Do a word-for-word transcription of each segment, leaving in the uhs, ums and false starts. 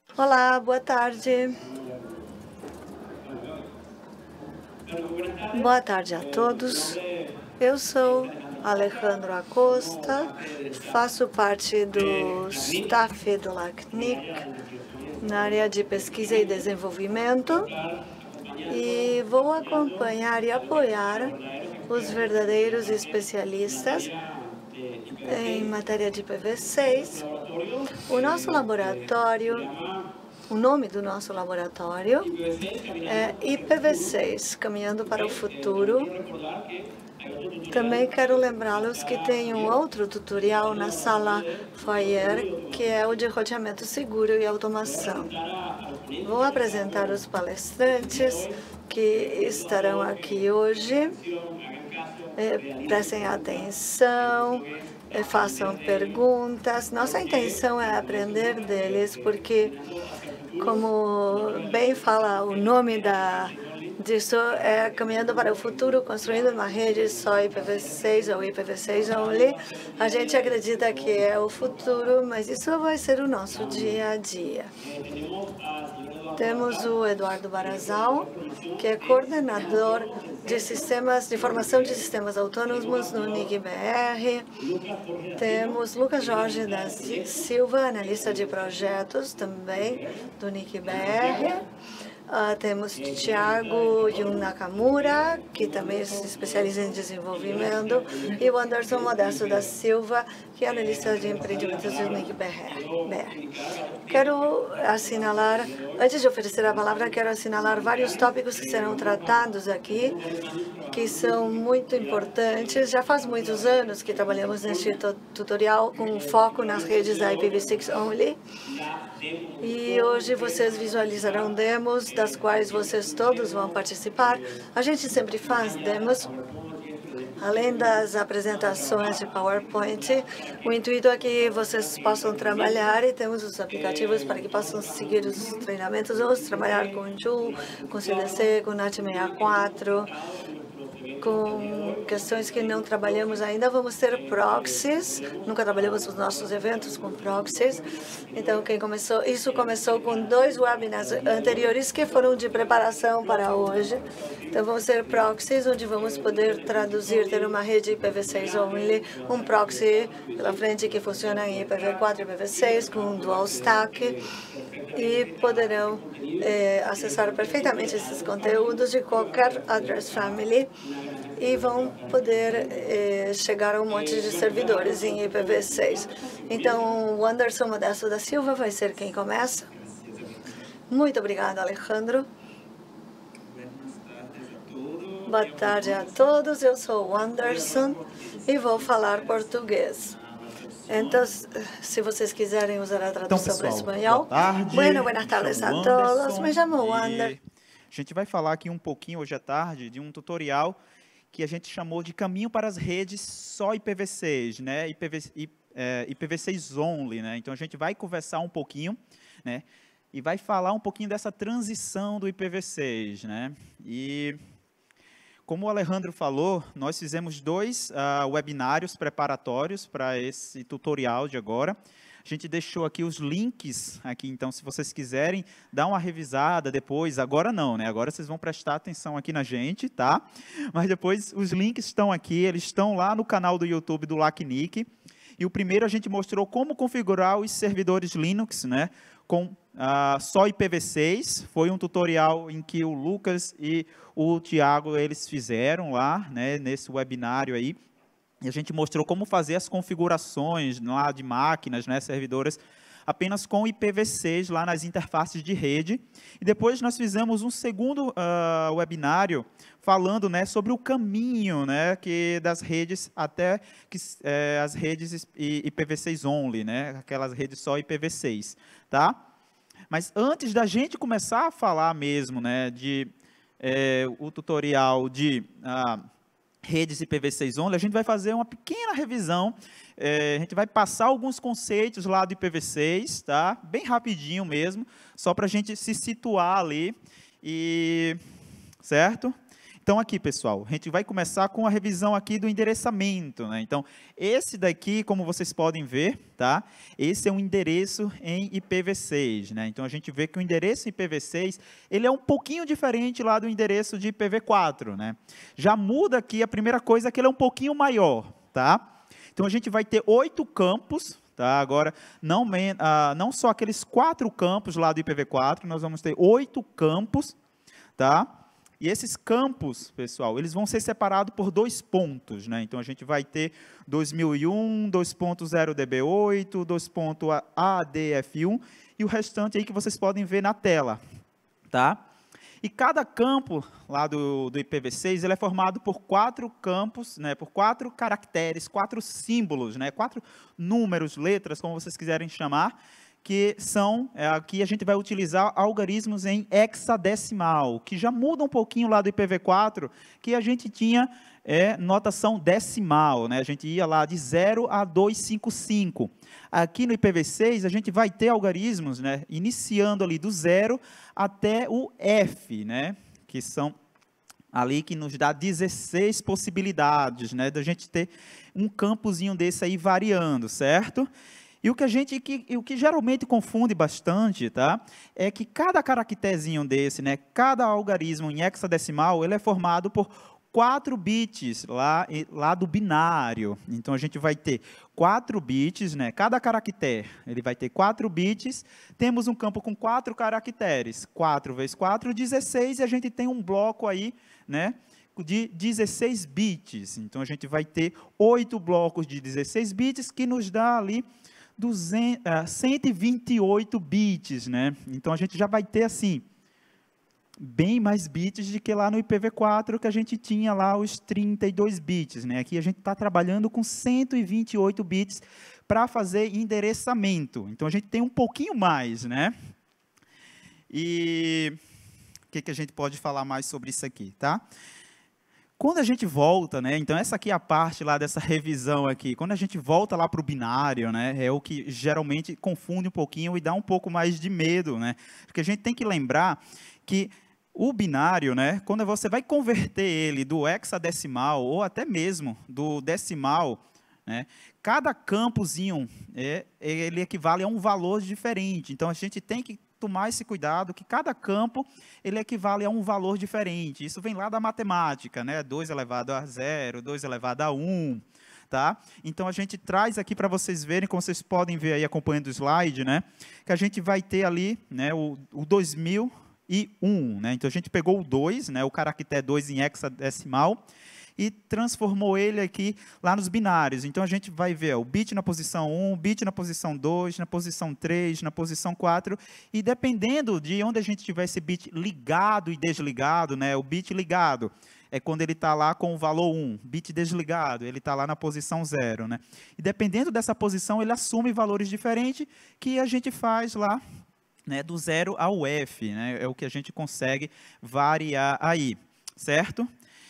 Olá, boa tarde. Boa tarde a todos. Eu sou Alejandro Acosta, faço parte do staff do LACNIC na área de pesquisa e desenvolvimento e vou acompanhar e apoiar os verdadeiros especialistas em matéria de I P v seis. O nosso laboratório, o nome do nosso laboratório é I P v seis, Caminhando para o Futuro. Também quero lembrá-los que tem um outro tutorial na sala Foyer, que é o de roteamento seguro e automação. Vou apresentar os palestrantes que estarão aqui hoje. É, prestem atenção, é, façam perguntas. Nossa intenção é aprender deles, porque, como bem fala o nome da disso, é Caminhando para o Futuro, construindo uma rede só I P v seis ou I P v seis only. A gente acredita que é o futuro, mas isso vai ser o nosso dia a dia. Temos o Eduardo Barazal, que é coordenador de sistemas de formação de sistemas autônomos no N I C B R. Temos Lucas Jorge da Silva, analista de projetos também do N I C B R. Uh, temos Thiago Yun Nakamura, que também se especializa em desenvolvimento, e o Anderson Modesto da Silva, que é analista de empreendimentos do N I C B R. Quero assinalar, antes de oferecer a palavra, quero assinalar vários tópicos que serão tratados aqui, que são muito importantes. Já faz muitos anos que trabalhamos neste tutorial com foco nas redes da I P v seis Only. E hoje vocês visualizarão demos das quais vocês todos vão participar. A gente sempre faz demos, além das apresentações de PowerPoint. O intuito é que vocês possam trabalhar e temos os aplicativos para que possam seguir os treinamentos ou trabalhar com Joule, com C D C, com NAT sessenta e quatro. Com questões que não trabalhamos ainda, vamos ter proxies. Nunca trabalhamos os nossos eventos com proxies. Então, quem começou, isso começou com dois webinars anteriores que foram de preparação para hoje. Então, vamos ter proxies, onde vamos poder traduzir, ter uma rede I P v seis only, um proxy pela frente que funciona em I P v quatro e I P v seis com um dual stack, e poderão eh, acessar perfeitamente esses conteúdos de qualquer address family e vão poder eh, chegar a um monte de servidores em I P v seis. Então, o Anderson Modesto da Silva vai ser quem começa. Muito obrigada, Alejandro. Boa tarde a todos, eu sou o Anderson e vou falar português. Então, se vocês quiserem usar a tradução para espanhol. Boa tarde. Bueno, buenas tardes a todos. Me chamo Wander. A gente vai falar aqui um pouquinho hoje à tarde de um tutorial que a gente chamou de Caminho para as Redes só I P v seis, né? I P v, I, é, I P v seis only, né? Então a gente vai conversar um pouquinho, né? E vai falar um pouquinho dessa transição do I P v seis, né? E como o Alejandro falou, nós fizemos dois uh, webinários preparatórios para esse tutorial de agora. A gente deixou aqui os links, aqui, então, se vocês quiserem dar uma revisada depois, agora não, né? Agora vocês vão prestar atenção aqui na gente, tá? Mas depois os links estão aqui, eles estão lá no canal do YouTube do LACNIC. E o primeiro a gente mostrou como configurar os servidores Linux, né? Com uh, só I P v seis. Foi um tutorial em que o Lucas e o Thiago, eles fizeram lá, né? Nesse webinário aí. E a gente mostrou como fazer as configurações lá de máquinas, né, servidoras, apenas com I P v seis lá nas interfaces de rede. E depois nós fizemos um segundo uh, webinário falando, né, sobre o caminho, né, que das redes até que, eh, as redes I P v seis only, né, aquelas redes só I P v seis, tá? Mas antes da gente começar a falar mesmo, né, de eh, o tutorial de uh, redes I P v seis only, a gente vai fazer uma pequena revisão, é, a gente vai passar alguns conceitos lá do I P v seis, tá? Bem rapidinho mesmo, só para a gente se situar ali, e, certo? Então, aqui, pessoal, a gente vai começar com a revisão aqui do endereçamento, né? Então, esse daqui, como vocês podem ver, tá? Esse é um endereço em I P v seis, né? Então, a gente vê que o endereço em I P v seis, ele é um pouquinho diferente lá do endereço de I P v quatro, né? Já muda aqui, a primeira coisa é que ele é um pouquinho maior, tá? Então, a gente vai ter oito campos, tá? Agora, não, ah, não só aqueles quatro campos lá do I P v quatro, nós vamos ter oito campos, tá? E esses campos, pessoal, eles vão ser separados por dois pontos, né? Então, a gente vai ter dois mil e um, dois ponto zero D B oito, dois ponto A D F um e o restante aí que vocês podem ver na tela, tá? E cada campo lá do, do I P v seis, ele é formado por quatro campos, né? Por quatro caracteres, quatro símbolos, né? Quatro números, letras, como vocês quiserem chamar, que são, é, aqui a gente vai utilizar algarismos em hexadecimal, que já muda um pouquinho lá do I P v quatro, que a gente tinha é, notação decimal, né? A gente ia lá de zero a duzentos e cinquenta e cinco. Aqui no I P v seis, a gente vai ter algarismos, né? Iniciando ali do zero até o F, né? Que são ali que nos dá dezesseis possibilidades, né? Da gente ter um campozinho desse aí variando, certo? E o que a gente, que, o que geralmente confunde bastante, tá? É que cada caracterezinho desse, né? Cada algarismo em hexadecimal, ele é formado por quatro bits lá, lá do binário. Então, a gente vai ter quatro bits, né? Cada caractere, ele vai ter quatro bits. Temos um campo com quatro caracteres. quatro vezes quatro, dezesseis, e a gente tem um bloco aí, né? De dezesseis bits. Então, a gente vai ter oito blocos de dezesseis bits, que nos dá ali cento e vinte e oito bits, né? Então, a gente já vai ter, assim, bem mais bits do que lá no I P v quatro, que a gente tinha lá os trinta e dois bits, né? Aqui a gente está trabalhando com cento e vinte e oito bits para fazer endereçamento. Então, a gente tem um pouquinho mais, né? E o que, que a gente pode falar mais sobre isso aqui, tá? Quando a gente volta, né, então essa aqui é a parte lá dessa revisão aqui, quando a gente volta lá para o binário, né, é o que geralmente confunde um pouquinho e dá um pouco mais de medo, né, porque a gente tem que lembrar que o binário, né, quando você vai converter ele do hexadecimal ou até mesmo do decimal, né, cada campozinho, é, ele equivale a um valor diferente, então a gente tem que tomar esse cuidado que cada campo ele equivale a um valor diferente. Isso vem lá da matemática, né? dois elevado a zero, dois elevado a um, tá? Então, a gente traz aqui para vocês verem, como vocês podem ver aí acompanhando o slide, né? Que a gente vai ter ali, né, o, o dois mil e um, né? Então, a gente pegou o dois, né, o caractere dois em hexadecimal, e transformou ele aqui lá nos binários. Então, a gente vai ver ó, o bit na posição um, o bit na posição dois, na posição três, na posição quatro, e dependendo de onde a gente tiver esse bit ligado e desligado, né, o bit ligado é quando ele está lá com o valor um, bit desligado, ele está lá na posição zero, né? E dependendo dessa posição, ele assume valores diferentes que a gente faz lá, né, do zero ao F, né, é o que a gente consegue variar aí, certo?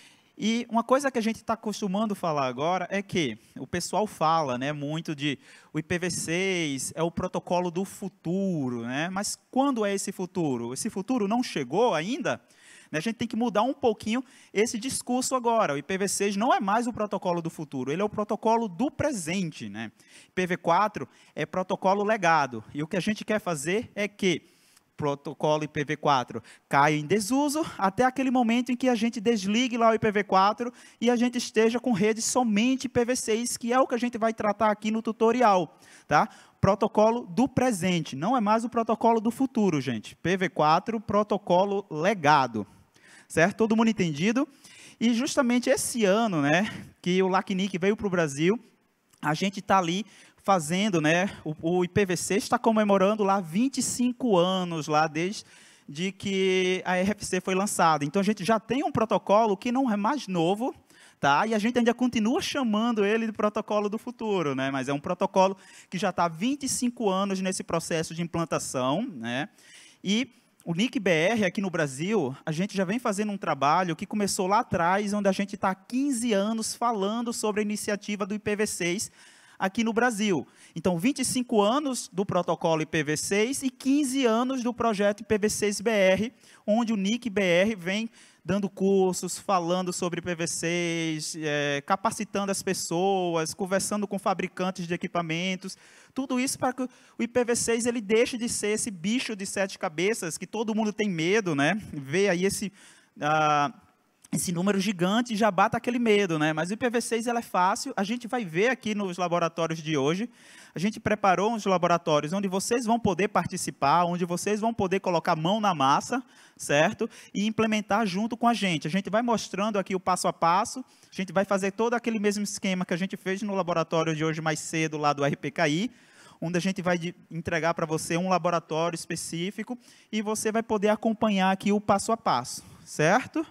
E uma coisa que a gente está acostumando falar agora é que o pessoal fala, né, muito de o I P v seis é o protocolo do futuro, né? Mas quando é esse futuro? Esse futuro não chegou ainda? A gente tem que mudar um pouquinho esse discurso agora. O I P v seis não é mais o protocolo do futuro, ele é o protocolo do presente, né? I P v quatro é protocolo legado. E o que a gente quer fazer é que protocolo I P v quatro cai em desuso até aquele momento em que a gente desligue lá o I P v quatro e a gente esteja com rede somente I P v seis, que é o que a gente vai tratar aqui no tutorial, tá? Protocolo do presente, não é mais o protocolo do futuro, gente. I P v quatro, protocolo legado, certo? Todo mundo entendido? E justamente esse ano, né, que o LACNIC veio para o Brasil, a gente está ali fazendo, né, o, o I P v seis está comemorando lá vinte e cinco anos, lá desde de que a R F C foi lançada. Então, a gente já tem um protocolo que não é mais novo, tá? E a gente ainda continua chamando ele de protocolo do futuro, né? Mas é um protocolo que já está há vinte e cinco anos nesse processo de implantação, né? E o N I C B R, aqui no Brasil, a gente já vem fazendo um trabalho que começou lá atrás, onde a gente está há quinze anos falando sobre a iniciativa do I P v seis, aqui no Brasil. Então, vinte e cinco anos do protocolo I P v seis e quinze anos do projeto I P v seis B R, onde o N I C B R vem dando cursos, falando sobre I P v seis, é, capacitando as pessoas, conversando com fabricantes de equipamentos, tudo isso para que o I P v seis ele deixe de ser esse bicho de sete cabeças que todo mundo tem medo, né? Vê aí esse, ah, esse número gigante e já bata aquele medo, né? Mas o I P v seis ela é fácil, a gente vai ver aqui nos laboratórios de hoje. A gente preparou uns laboratórios onde vocês vão poder participar, onde vocês vão poder colocar a mão na massa, certo? E implementar junto com a gente. A gente vai mostrando aqui o passo a passo, a gente vai fazer todo aquele mesmo esquema que a gente fez no laboratório de hoje mais cedo, lá do R P K I, onde a gente vai de, entregar para você um laboratório específico e você vai poder acompanhar aqui o passo a passo, certo?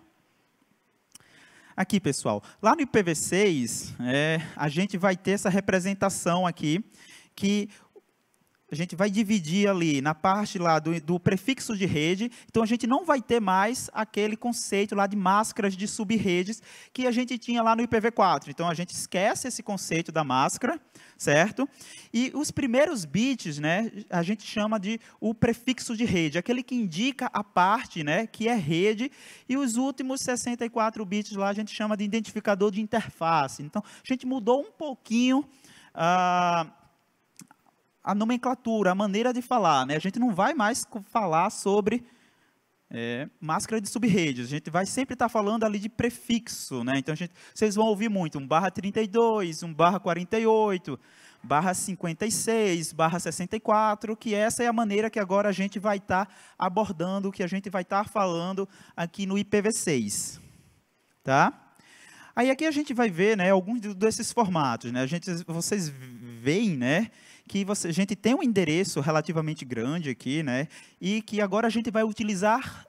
Aqui, pessoal, lá no I P v seis, é, a gente vai ter essa representação aqui, que a gente vai dividir ali na parte lá do, do prefixo de rede. Então, a gente não vai ter mais aquele conceito lá de máscaras de subredes que a gente tinha lá no I P v quatro. Então, a gente esquece esse conceito da máscara, certo? E os primeiros bits, né, a gente chama de o prefixo de rede, aquele que indica a parte, né, que é rede, e os últimos sessenta e quatro bits lá a gente chama de identificador de interface. Então, a gente mudou um pouquinho a uh, a nomenclatura, a maneira de falar, né? A gente não vai mais falar sobre é, máscara de subredes, a gente vai sempre estar falando ali de prefixo, né? Então, a gente, vocês vão ouvir muito um barra trinta e dois, um barra quarenta e oito, barra cinquenta e seis, barra sessenta e quatro, que essa é a maneira que agora a gente vai estar abordando, que a gente vai estar falando aqui no I P v seis, tá? Aí aqui a gente vai ver, né, alguns desses formatos, né? A gente, vocês veem, né, que você, a gente tem um endereço relativamente grande aqui, né, e que agora a gente vai utilizar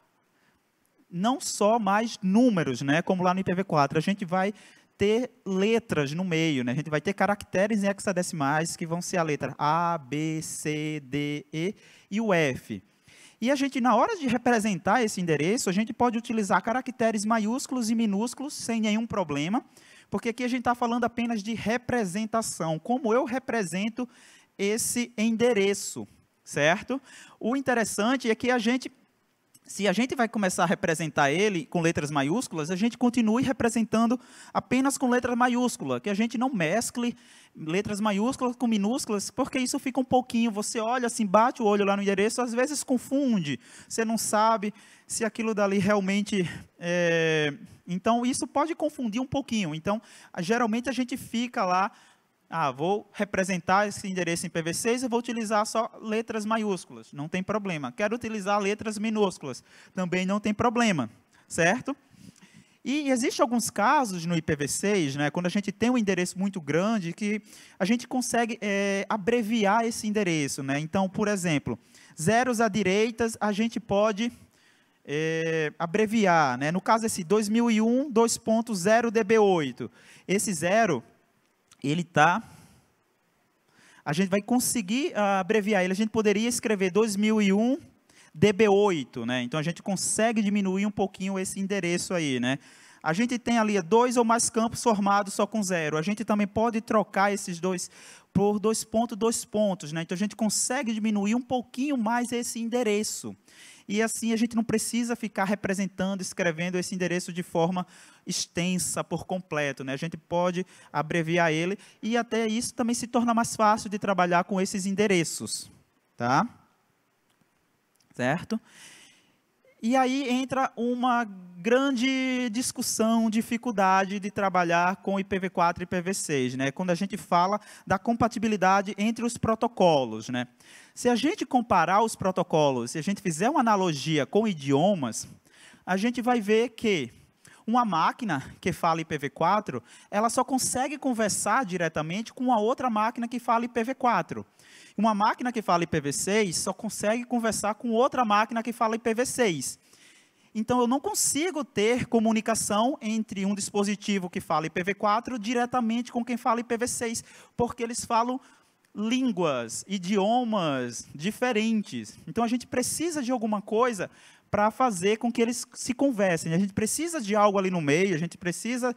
não só mais números, né, como lá no I P v quatro, a gente vai ter letras no meio, né, a gente vai ter caracteres em hexadecimais que vão ser a letra A, B, C, D, E e o F. E a gente, na hora de representar esse endereço, a gente pode utilizar caracteres maiúsculos e minúsculos sem nenhum problema, porque aqui a gente está falando apenas de representação, como eu represento esse endereço, certo? O interessante é que a gente, se a gente vai começar a representar ele com letras maiúsculas, a gente continue representando apenas com letras maiúsculas, que a gente não mescle letras maiúsculas com minúsculas, porque isso fica um pouquinho, você olha assim, bate o olho lá no endereço, às vezes confunde, você não sabe se aquilo dali realmente é... Então, isso pode confundir um pouquinho. Então, geralmente a gente fica lá, ah, vou representar esse endereço em I P v seis, eu vou utilizar só letras maiúsculas, não tem problema. Quero utilizar letras minúsculas, também não tem problema, certo? E existem alguns casos no I P v seis, né, quando a gente tem um endereço muito grande, que a gente consegue é, abreviar esse endereço, né? Então, por exemplo, zeros à direita, a gente pode é, abreviar, né? No caso, esse dois mil e um, dois ponto zero D B oito. Esse zero, ele está... A gente vai conseguir uh, abreviar ele. A gente poderia escrever dois mil e um D B oito, né? Então, a gente consegue diminuir um pouquinho esse endereço aí, né? A gente tem ali dois ou mais campos formados só com zero. A gente também pode trocar esses dois por dois pontos, dois pontos, né? Então, a gente consegue diminuir um pouquinho mais esse endereço. E assim, a gente não precisa ficar representando, escrevendo esse endereço de forma extensa, por completo, né? A gente pode abreviar ele e até isso também se torna mais fácil de trabalhar com esses endereços, tá? Certo? E aí entra uma grande discussão, dificuldade de trabalhar com I P v quatro e I P v seis, né? Quando a gente fala da compatibilidade entre os protocolos, né? Se a gente comparar os protocolos, se a gente fizer uma analogia com idiomas, a gente vai ver que uma máquina que fala I P v quatro, ela só consegue conversar diretamente com a outra máquina que fala I P v quatro. Uma máquina que fala I P v seis só consegue conversar com outra máquina que fala I P v seis. Então, eu não consigo ter comunicação entre um dispositivo que fala I P v quatro diretamente com quem fala I P v seis, porque eles falam línguas, idiomas diferentes. Então, a gente precisa de alguma coisa para fazer com que eles se conversem. A gente precisa de algo ali no meio, a gente precisa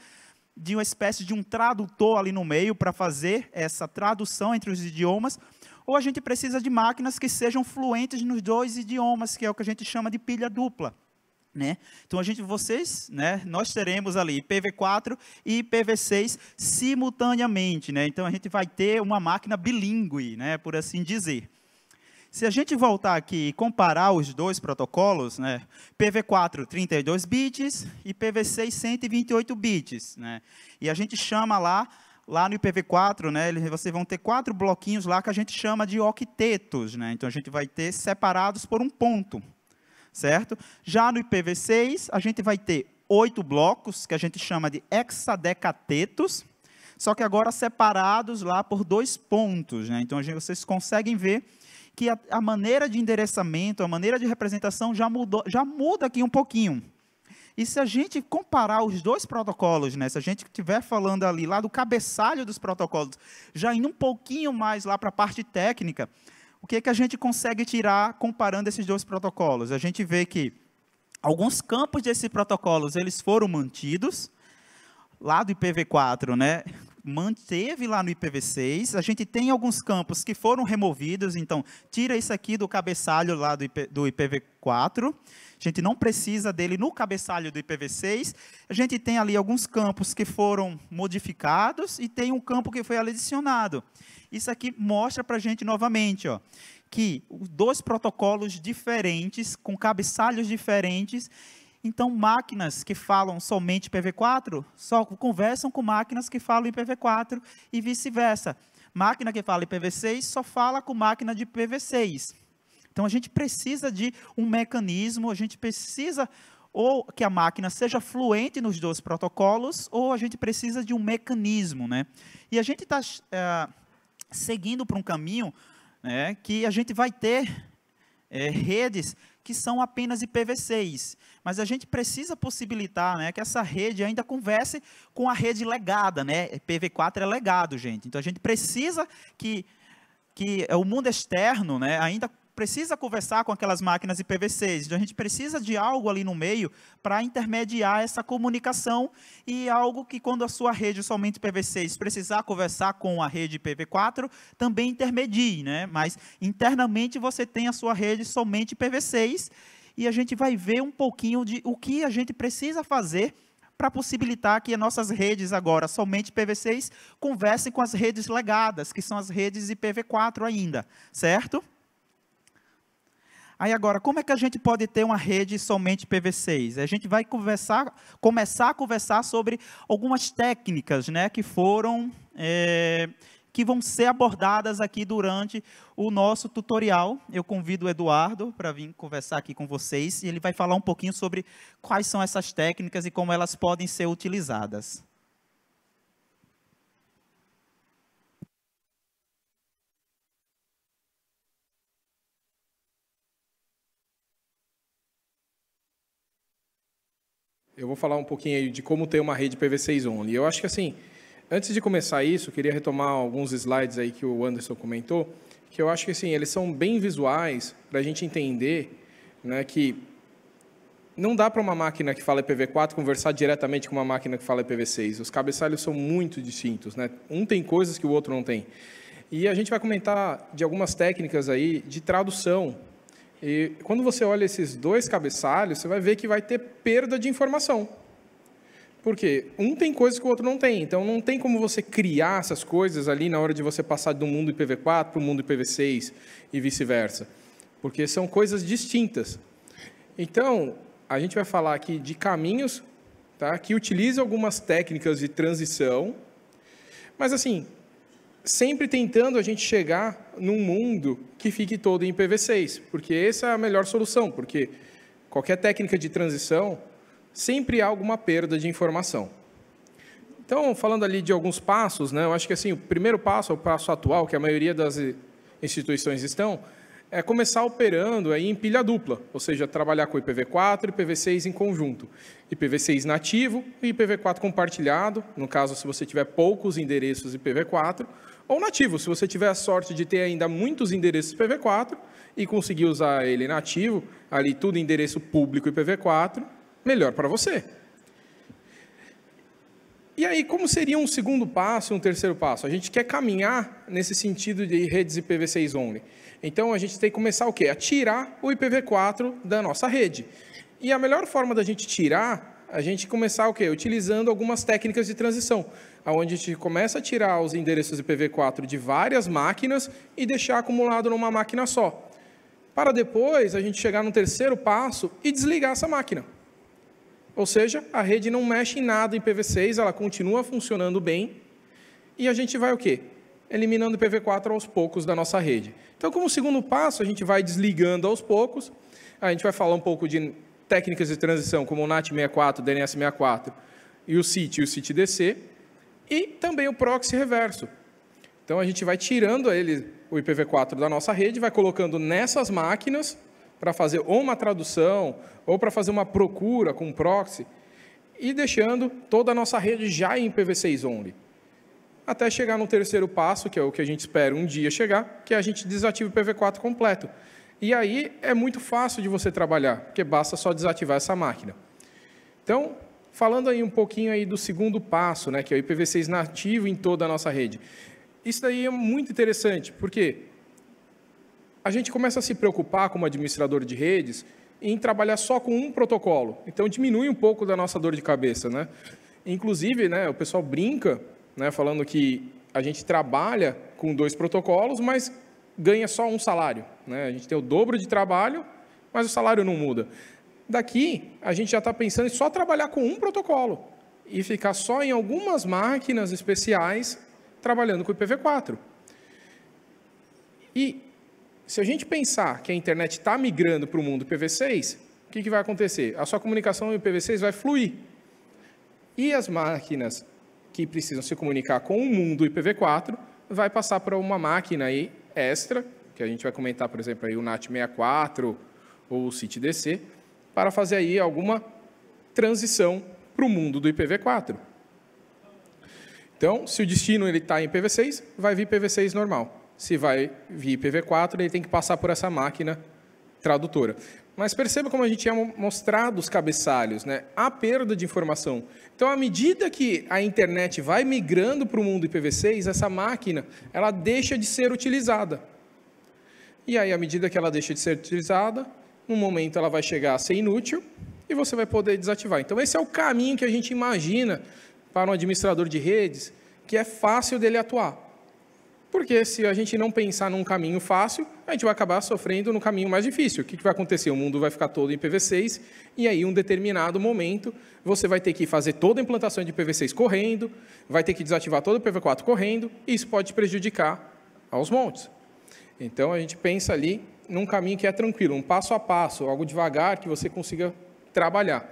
de uma espécie de um tradutor ali no meio para fazer essa tradução entre os idiomas, ou a gente precisa de máquinas que sejam fluentes nos dois idiomas, que é o que a gente chama de pilha dupla. Né? Então, a gente, vocês, né, nós teremos ali I P v quatro e I P v seis simultaneamente. Né? Então, a gente vai ter uma máquina bilíngue, né, por assim dizer. Se a gente voltar aqui e comparar os dois protocolos, né, I P v quatro, trinta e dois bits, e I P v seis, cento e vinte e oito bits. Né? E a gente chama lá, lá no I P v quatro, né, vocês vão ter quatro bloquinhos lá que a gente chama de octetos. Né? Então, a gente vai ter separados por um ponto. Certo? Já no I P v seis, a gente vai ter oito blocos, que a gente chama de hexadecatetos, só que agora separados lá por dois pontos. Né? Então, a gente, vocês conseguem ver que a, a maneira de endereçamento, a maneira de representação já, mudou, já muda aqui um pouquinho. E se a gente comparar os dois protocolos, né, se a gente estiver falando ali lá do cabeçalho dos protocolos, já indo um pouquinho mais lá para a parte técnica, o que, que a gente consegue tirar comparando esses dois protocolos? A gente vê que alguns campos desses protocolos eles foram mantidos, lá do I P v quatro, né, manteve lá no I P v seis, a gente tem alguns campos que foram removidos, então tira isso aqui do cabeçalho lá do, IP, do I P v quatro, a gente não precisa dele no cabeçalho do I P v seis, a gente tem ali alguns campos que foram modificados e tem um campo que foi adicionado. Isso aqui mostra para a gente novamente, ó, que dois protocolos diferentes, com cabeçalhos diferentes, então máquinas que falam somente I P v quatro, só conversam com máquinas que falam I P v quatro e vice-versa. Máquina que fala I P v seis só fala com máquina de I P v seis. Então, a gente precisa de um mecanismo, a gente precisa ou que a máquina seja fluente nos dois protocolos, ou a gente precisa de um mecanismo. Né? E a gente está é, seguindo para um caminho, né, que a gente vai ter é, redes que são apenas I P v seis, mas a gente precisa possibilitar, né, que essa rede ainda converse com a rede legada. Né? I P v quatro é legado, gente. Então, a gente precisa que, que o mundo externo, né, ainda precisa conversar com aquelas máquinas I P v seis. Então, a gente precisa de algo ali no meio para intermediar essa comunicação e algo que, quando a sua rede somente I P v seis precisar conversar com a rede I P v quatro, também intermedie. Né? Mas, internamente, você tem a sua rede somente I P v seis e a gente vai ver um pouquinho de o que a gente precisa fazer para possibilitar que as nossas redes agora, somente I P v seis, conversem com as redes legadas, que são as redes I P v quatro ainda, certo? Aí agora, como é que a gente pode ter uma rede somente I P v seis? A gente vai conversar, começar a conversar sobre algumas técnicas, né, que foram, é, que vão ser abordadas aqui durante o nosso tutorial. Eu convido o Eduardo para vir conversar aqui com vocês, e ele vai falar um pouquinho sobre quais são essas técnicas e como elas podem ser utilizadas. Eu vou falar um pouquinho aí de como ter uma rede I P v seis only. Eu acho que, assim, antes de começar isso, eu queria retomar alguns slides aí que o Anderson comentou, que eu acho que, assim, eles são bem visuais para a gente entender, né, que não dá para uma máquina que fala I P v quatro conversar diretamente com uma máquina que fala I P v seis. Os cabeçalhos são muito distintos, né? Um tem coisas que o outro não tem. E a gente vai comentar de algumas técnicas aí de tradução. E quando você olha esses dois cabeçalhos, você vai ver que vai ter perda de informação. Por quê? Um tem coisas que o outro não tem. Então, não tem como você criar essas coisas ali na hora de você passar do mundo I P v quatro para o mundo I P v seis e vice-versa. Porque são coisas distintas. Então, a gente vai falar aqui de caminhos, tá, que utilizam algumas técnicas de transição, mas, assim, sempre tentando a gente chegar num mundo que fique todo em I P v seis, porque essa é a melhor solução, porque qualquer técnica de transição sempre há alguma perda de informação. Então, falando ali de alguns passos, né, eu acho que assim, o primeiro passo, o passo atual, que a maioria das instituições estão, é começar operando aí em pilha dupla, ou seja, trabalhar com I P v quatro e I P v seis em conjunto. I P v seis nativo e I P v quatro compartilhado, no caso, se você tiver poucos endereços I P v quatro, ou nativo, se você tiver a sorte de ter ainda muitos endereços I P v quatro e conseguir usar ele nativo, ali tudo endereço público I P v quatro, melhor para você. E aí, como seria um segundo passo e um terceiro passo? A gente quer caminhar nesse sentido de redes I P v seis only. Então, a gente tem que começar o quê? A tirar o I P v quatro da nossa rede. E a melhor forma da gente tirar, a gente começar o quê? Utilizando algumas técnicas de transição, onde a gente começa a tirar os endereços I P v quatro de várias máquinas e deixar acumulado numa máquina só. Para depois, a gente chegar no terceiro passo e desligar essa máquina. Ou seja, a rede não mexe em nada em I P v seis, ela continua funcionando bem, e a gente vai o quê? Eliminando o I P v quatro aos poucos da nossa rede. Então, como segundo passo, a gente vai desligando aos poucos, a gente vai falar um pouco de técnicas de transição, como o N A T sessenta e quatro, D N S sessenta e quatro, e o S I T e o S I T D C, e também o proxy reverso. Então, a gente vai tirando ele, o I P v quatro da nossa rede, vai colocando nessas máquinas, para fazer ou uma tradução, ou para fazer uma procura com proxy, e deixando toda a nossa rede já em I P v seis only. Até chegar no terceiro passo, que é o que a gente espera um dia chegar, que é a gente desativa o I P v quatro completo. E aí é muito fácil de você trabalhar, porque basta só desativar essa máquina. Então, falando aí um pouquinho aí do segundo passo, né, que é o I P v seis nativo em toda a nossa rede. Isso daí é muito interessante, porque a gente começa a se preocupar como administrador de redes em trabalhar só com um protocolo. Então, diminui um pouco da nossa dor de cabeça, né? Inclusive, né, o pessoal brinca, né, falando que a gente trabalha com dois protocolos, mas ganha só um salário, né? A gente tem o dobro de trabalho, mas o salário não muda. Daqui, a gente já está pensando em só trabalhar com um protocolo e ficar só em algumas máquinas especiais trabalhando com o I P v quatro. E se a gente pensar que a internet está migrando para o mundo I P v seis, o que, que vai acontecer? A sua comunicação I P v seis vai fluir. E as máquinas que precisam se comunicar com o mundo I P v quatro vai passar para uma máquina aí extra, que a gente vai comentar, por exemplo, aí o N A T sessenta e quatro ou o S I T D C, para fazer aí alguma transição para o mundo do I P v quatro. Então, se o destino está em I P v seis, vai vir I P v seis normal. Se vai vir I P v quatro, ele tem que passar por essa máquina tradutora. Mas perceba como a gente tinha mostrado os cabeçalhos, né? Há perda de informação. Então, à medida que a internet vai migrando para o mundo I P v seis, essa máquina ela deixa de ser utilizada. E aí, à medida que ela deixa de ser utilizada, num momento ela vai chegar a ser inútil e você vai poder desativar. Então, esse é o caminho que a gente imagina para um administrador de redes, que é fácil dele atuar. Porque se a gente não pensar num caminho fácil, a gente vai acabar sofrendo no caminho mais difícil. O que vai acontecer? O mundo vai ficar todo em I P v seis e aí, em um determinado momento, você vai ter que fazer toda a implantação de I P v seis correndo, vai ter que desativar todo o I P v quatro correndo, e isso pode prejudicar aos montes. Então, a gente pensa ali num caminho que é tranquilo, um passo a passo, algo devagar que você consiga trabalhar.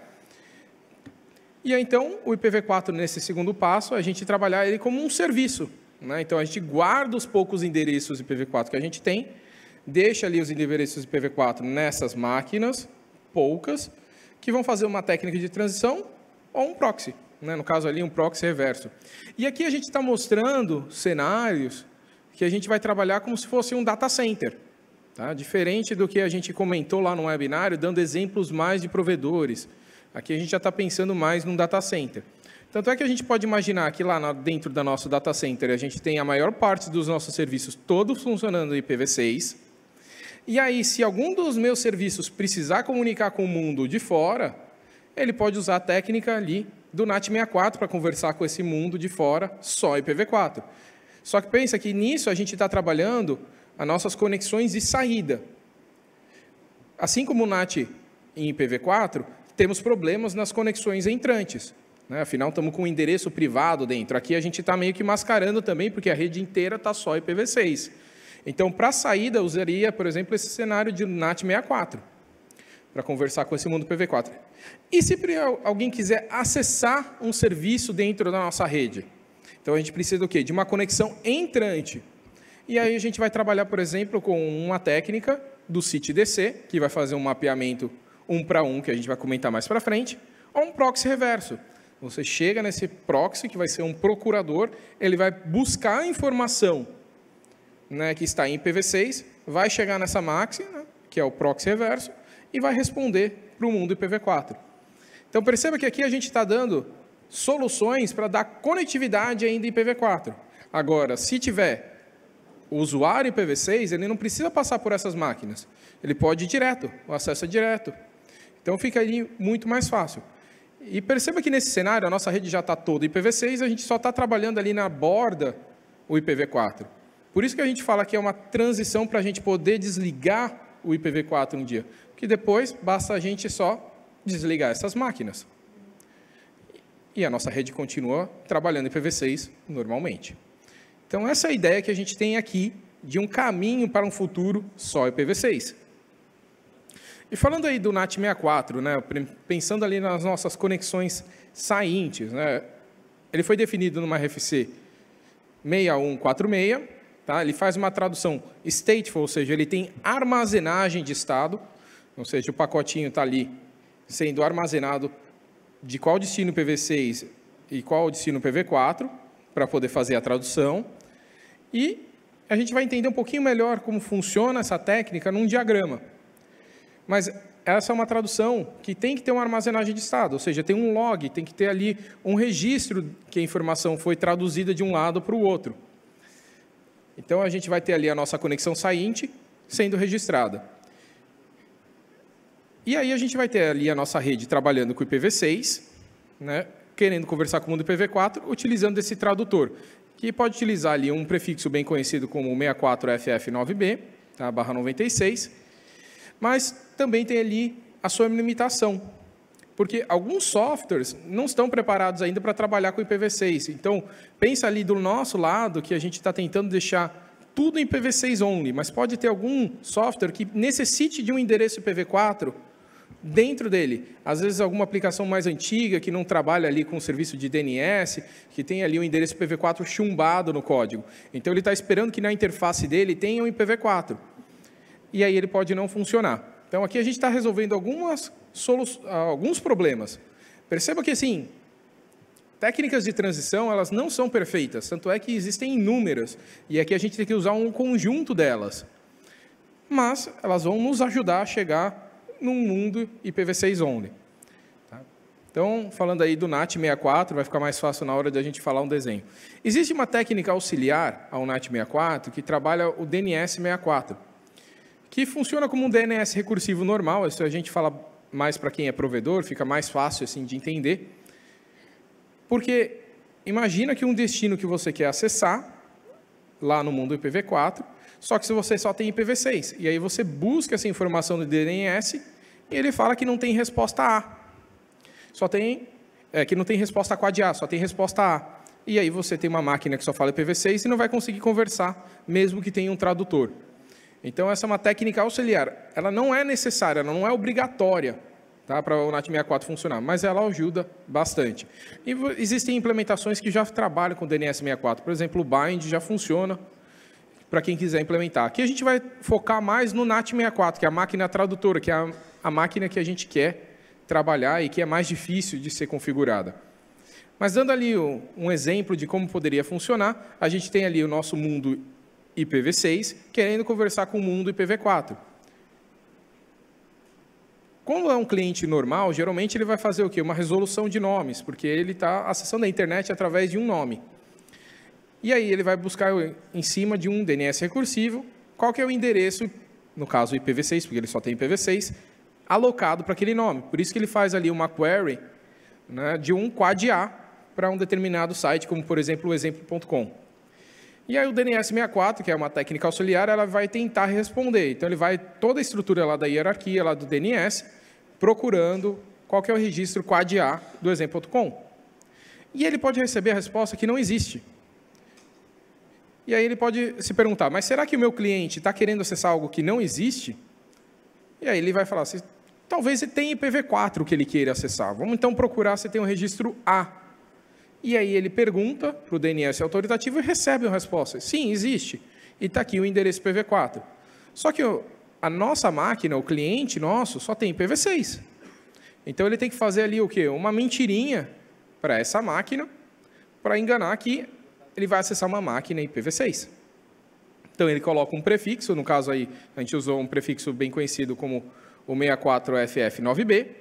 E aí, então, o I P v quatro, nesse segundo passo, a gente trabalhar ele como um serviço. Né? Então, a gente guarda os poucos endereços I P v quatro que a gente tem, deixa ali os endereços I P v quatro nessas máquinas, poucas, que vão fazer uma técnica de transição ou um proxy. Né? No caso ali, um proxy reverso. E aqui a gente está mostrando cenários que a gente vai trabalhar como se fosse um data center. Tá? Diferente do que a gente comentou lá no webinário, dando exemplos mais de provedores. Aqui a gente já está pensando mais num data center. Tanto é que a gente pode imaginar que lá dentro do nosso data center a gente tem a maior parte dos nossos serviços todos funcionando em I P v seis. E aí, se algum dos meus serviços precisar comunicar com o mundo de fora, ele pode usar a técnica ali do N A T sessenta e quatro para conversar com esse mundo de fora só I P v quatro. Só que pensa que nisso a gente está trabalhando as nossas conexões de saída. Assim como o N A T em I P v quatro, temos problemas nas conexões entrantes. Né? Afinal, estamos com um endereço privado dentro. Aqui a gente está meio que mascarando também, porque a rede inteira está só I P v seis. Então, para a saída, eu usaria, por exemplo, esse cenário de N A T sessenta e quatro, para conversar com esse mundo I P v quatro. E se alguém quiser acessar um serviço dentro da nossa rede? Então, a gente precisa do quê? De uma conexão entrante. E aí a gente vai trabalhar, por exemplo, com uma técnica do S I T D C, que vai fazer um mapeamento um para um, que a gente vai comentar mais para frente, ou um proxy reverso. Você chega nesse proxy, que vai ser um procurador, ele vai buscar a informação, né, que está em I P v seis, vai chegar nessa máquina, né, que é o proxy reverso, e vai responder para o mundo I P v quatro. Então, perceba que aqui a gente está dando soluções para dar conectividade ainda em I P v quatro. Agora, se tiver o usuário I P v seis, ele não precisa passar por essas máquinas. Ele pode ir direto, o acesso é direto. Então, fica ali muito mais fácil. E perceba que, nesse cenário, a nossa rede já está toda I P v seis, a gente só está trabalhando ali na borda o I P v quatro. Por isso que a gente fala que é uma transição para a gente poder desligar o I P v quatro um dia. Porque depois, basta a gente só desligar essas máquinas. E a nossa rede continua trabalhando I P v seis normalmente. Então, essa é a ideia que a gente tem aqui de um caminho para um futuro só I P v seis. E falando aí do NAT sessenta e quatro, né, pensando ali nas nossas conexões saintes, né, ele foi definido numa R F C seis um quatro seis, tá? Ele faz uma tradução stateful, ou seja, ele tem armazenagem de estado, ou seja, o pacotinho está ali sendo armazenado de qual destino I P v seis e qual destino I P v quatro, para poder fazer a tradução. E a gente vai entender um pouquinho melhor como funciona essa técnica num diagrama. Mas essa é uma tradução que tem que ter uma armazenagem de estado, ou seja, tem um log, tem que ter ali um registro que a informação foi traduzida de um lado para o outro. Então, a gente vai ter ali a nossa conexão sainte sendo registrada. E aí, a gente vai ter ali a nossa rede trabalhando com o I P v seis, né, querendo conversar com o mundo I P v quatro, utilizando esse tradutor, que pode utilizar ali um prefixo bem conhecido como sessenta e quatro F F nove B, tá, barra noventa e seis, mas também tem ali a sua limitação, porque alguns softwares não estão preparados ainda para trabalhar com I P v seis. Então, pensa ali do nosso lado que a gente está tentando deixar tudo em I P v seis only, mas pode ter algum software que necessite de um endereço I P v quatro dentro dele. Às vezes, alguma aplicação mais antiga que não trabalha ali com o serviço de D N S, que tem ali um endereço I P v quatro chumbado no código. Então, ele está esperando que na interface dele tenha um I P v quatro. E aí ele pode não funcionar. Então, aqui a gente está resolvendo algumas solu- alguns problemas. Perceba que, assim, técnicas de transição, elas não são perfeitas, tanto é que existem inúmeras, e aqui a gente tem que usar um conjunto delas. Mas elas vão nos ajudar a chegar num mundo I P v seis only. Tá? Então, falando aí do NAT sessenta e quatro, vai ficar mais fácil na hora de a gente falar um desenho. Existe uma técnica auxiliar ao NAT sessenta e quatro que trabalha o D N S sessenta e quatro, que funciona como um D N S recursivo normal. Isso a gente fala mais para quem é provedor, fica mais fácil assim de entender. Porque imagina que um destino que você quer acessar, lá no mundo I P v quatro, só que se você só tem I P v seis, e aí você busca essa informação do D N S, e ele fala que não tem resposta A. Só tem, é, que não tem resposta quad A, só tem resposta A. E aí você tem uma máquina que só fala I P v seis e não vai conseguir conversar, mesmo que tenha um tradutor. Então, essa é uma técnica auxiliar. Ela não é necessária, ela não é obrigatória, tá, para o NAT sessenta e quatro funcionar, mas ela ajuda bastante. E existem implementações que já trabalham com o D N S sessenta e quatro. Por exemplo, o Bind já funciona para quem quiser implementar. Aqui a gente vai focar mais no NAT sessenta e quatro, que é a máquina tradutora, que é a, a máquina que a gente quer trabalhar e que é mais difícil de ser configurada. Mas dando ali um, um exemplo de como poderia funcionar, a gente tem ali o nosso mundo I P v seis, querendo conversar com o mundo I P v quatro. Quando é um cliente normal, geralmente ele vai fazer o quê? Uma resolução de nomes, porque ele está acessando a internet através de um nome. E aí ele vai buscar em cima de um D N S recursivo, qual que é o endereço, no caso I P v seis, porque ele só tem I P v seis, alocado para aquele nome. Por isso que ele faz ali uma query, né, de um quad A para um determinado site, como, por exemplo, o exemplo ponto com. E aí o D N S sessenta e quatro, que é uma técnica auxiliar, ela vai tentar responder. Então, ele vai toda a estrutura lá da hierarquia, lá do D N S, procurando qual que é o registro quad A do exemplo ponto com. E ele pode receber a resposta que não existe. E aí ele pode se perguntar, mas será que o meu cliente está querendo acessar algo que não existe? E aí ele vai falar assim, talvez ele tenha I P v quatro que ele queira acessar. Vamos então procurar se tem um registro A. E aí ele pergunta para o D N S autoritativo e recebe uma resposta. Sim, existe. E está aqui o endereço I P v quatro. Só que a nossa máquina, o cliente nosso, só tem I P v seis. Então ele tem que fazer ali o quê? Uma mentirinha para essa máquina, para enganar que ele vai acessar uma máquina I P v seis. Então ele coloca um prefixo, no caso aí a gente usou um prefixo bem conhecido como o sessenta e quatro F F nove B,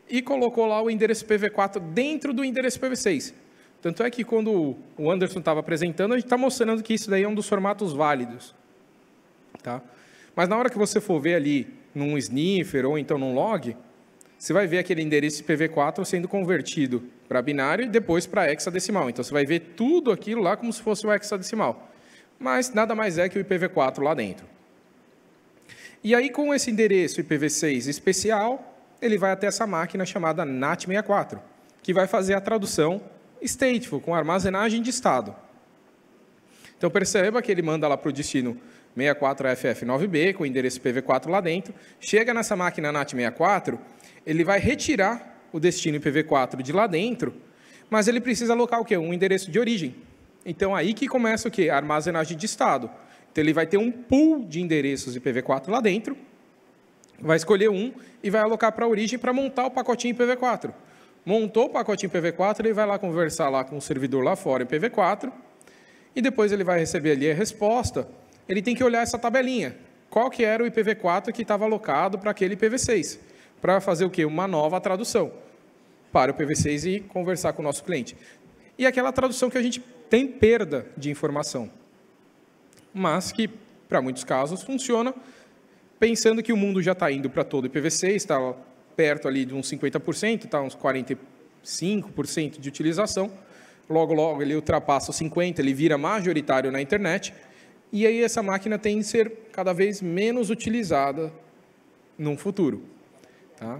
e colocou lá o endereço I P v quatro dentro do endereço I P v seis. Tanto é que quando o Anderson estava apresentando, a gente está mostrando que isso daí é um dos formatos válidos. Tá? Mas na hora que você for ver ali num sniffer ou então num log, você vai ver aquele endereço I P v quatro sendo convertido para binário e depois para hexadecimal. Então, você vai ver tudo aquilo lá como se fosse o hexadecimal. Mas nada mais é que o I P v quatro lá dentro. E aí, com esse endereço I P v seis especial, ele vai até essa máquina chamada N A T sessenta e quatro, que vai fazer a tradução stateful, com armazenagem de estado. Então, perceba que ele manda lá para o destino sessenta e quatro F F nove B, com o endereço I P v quatro lá dentro, chega nessa máquina N A T sessenta e quatro, ele vai retirar o destino I P v quatro de lá dentro, mas ele precisa alocar o quê? Um endereço de origem. Então, aí que começa o quê? A armazenagem de estado. Então, ele vai ter um pool de endereços I P v quatro lá dentro, vai escolher um e vai alocar para a origem para montar o pacotinho I P v quatro. Montou o pacotinho I P v quatro, ele vai lá conversar lá com o servidor lá fora I P v quatro, e depois ele vai receber ali a resposta. Ele tem que olhar essa tabelinha. Qual que era o I P v quatro que estava alocado para aquele I P v seis? Para fazer o quê? Uma nova tradução para o I P v seis e conversar com o nosso cliente. E aquela tradução que a gente tem perda de informação, mas que, para muitos casos, funciona pensando que o mundo já está indo para todo o I P v seis, está perto ali de uns cinquenta por cento, está uns quarenta e cinco por cento de utilização. Logo, logo, ele ultrapassa os cinquenta por cento, ele vira majoritário na internet, e aí essa máquina tem que ser cada vez menos utilizada no futuro. Tá?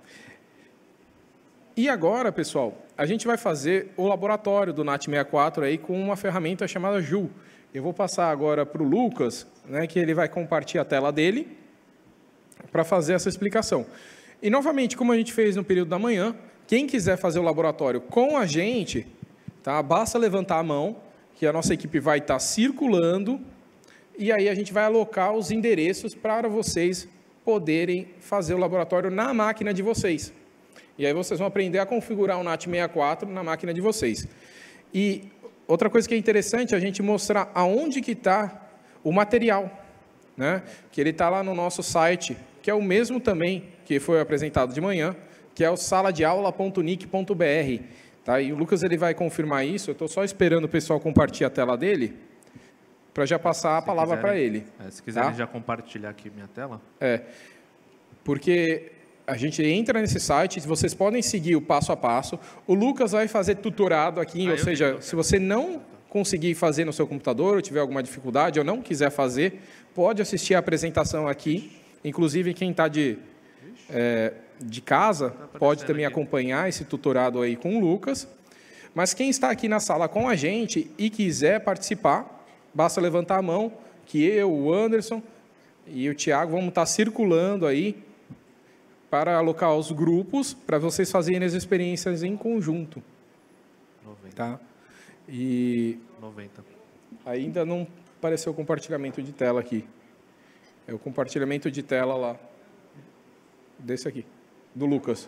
E agora, pessoal, a gente vai fazer o laboratório do N A T sessenta e quatro aí com uma ferramenta chamada Joule. Eu vou passar agora para o Lucas, né, que ele vai compartilhar a tela dele para fazer essa explicação. E, novamente, como a gente fez no período da manhã, quem quiser fazer o laboratório com a gente, tá, basta levantar a mão, que a nossa equipe vai estar circulando, e aí a gente vai alocar os endereços para vocês poderem fazer o laboratório na máquina de vocês. E aí vocês vão aprender a configurar o N A T sessenta e quatro na máquina de vocês. E outra coisa que é interessante é a gente mostrar aonde que está o material, né? Que ele está lá no nosso site, que é o mesmo também que foi apresentado de manhã, que é o sala de aula ponto nic ponto br. Tá? E o Lucas ele vai confirmar isso, eu estou só esperando o pessoal compartilhar a tela dele, para já passar a se palavra para ele. É, se quiserem tá? já compartilhar aqui minha tela. É, porque a gente entra nesse site, vocês podem seguir o passo a passo. O Lucas vai fazer tutorado aqui, ah, ou seja, vi, se você não conseguir fazer no seu computador, ou tiver alguma dificuldade, ou não quiser fazer, pode assistir a apresentação aqui. Inclusive, quem está de, é, de casa tá pode também aqui acompanhar esse tutorado aí com o Lucas. Mas quem está aqui na sala com a gente e quiser participar, basta levantar a mão, que eu, o Anderson e o Thiago vamos estar circulando aí para alocar os grupos, para vocês fazerem as experiências em conjunto. noventa. Tá? E noventa. Ainda não apareceu o compartilhamento de tela aqui. É o compartilhamento de tela lá, desse aqui, do Lucas.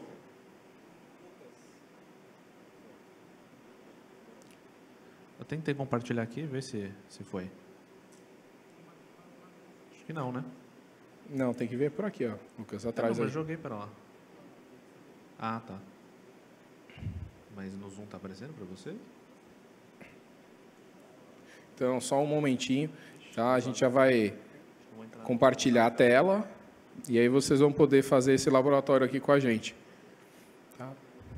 Eu tentei compartilhar aqui, ver se, se foi. Acho que não, né? Não, tem que ver por aqui, ó, Lucas, atrás. Não, aí. eu joguei para lá. Ah, tá. Mas no Zoom tá aparecendo para você? Então, só um momentinho, tá? A gente já vai compartilhar a tela e aí vocês vão poder fazer esse laboratório aqui com a gente. Tá?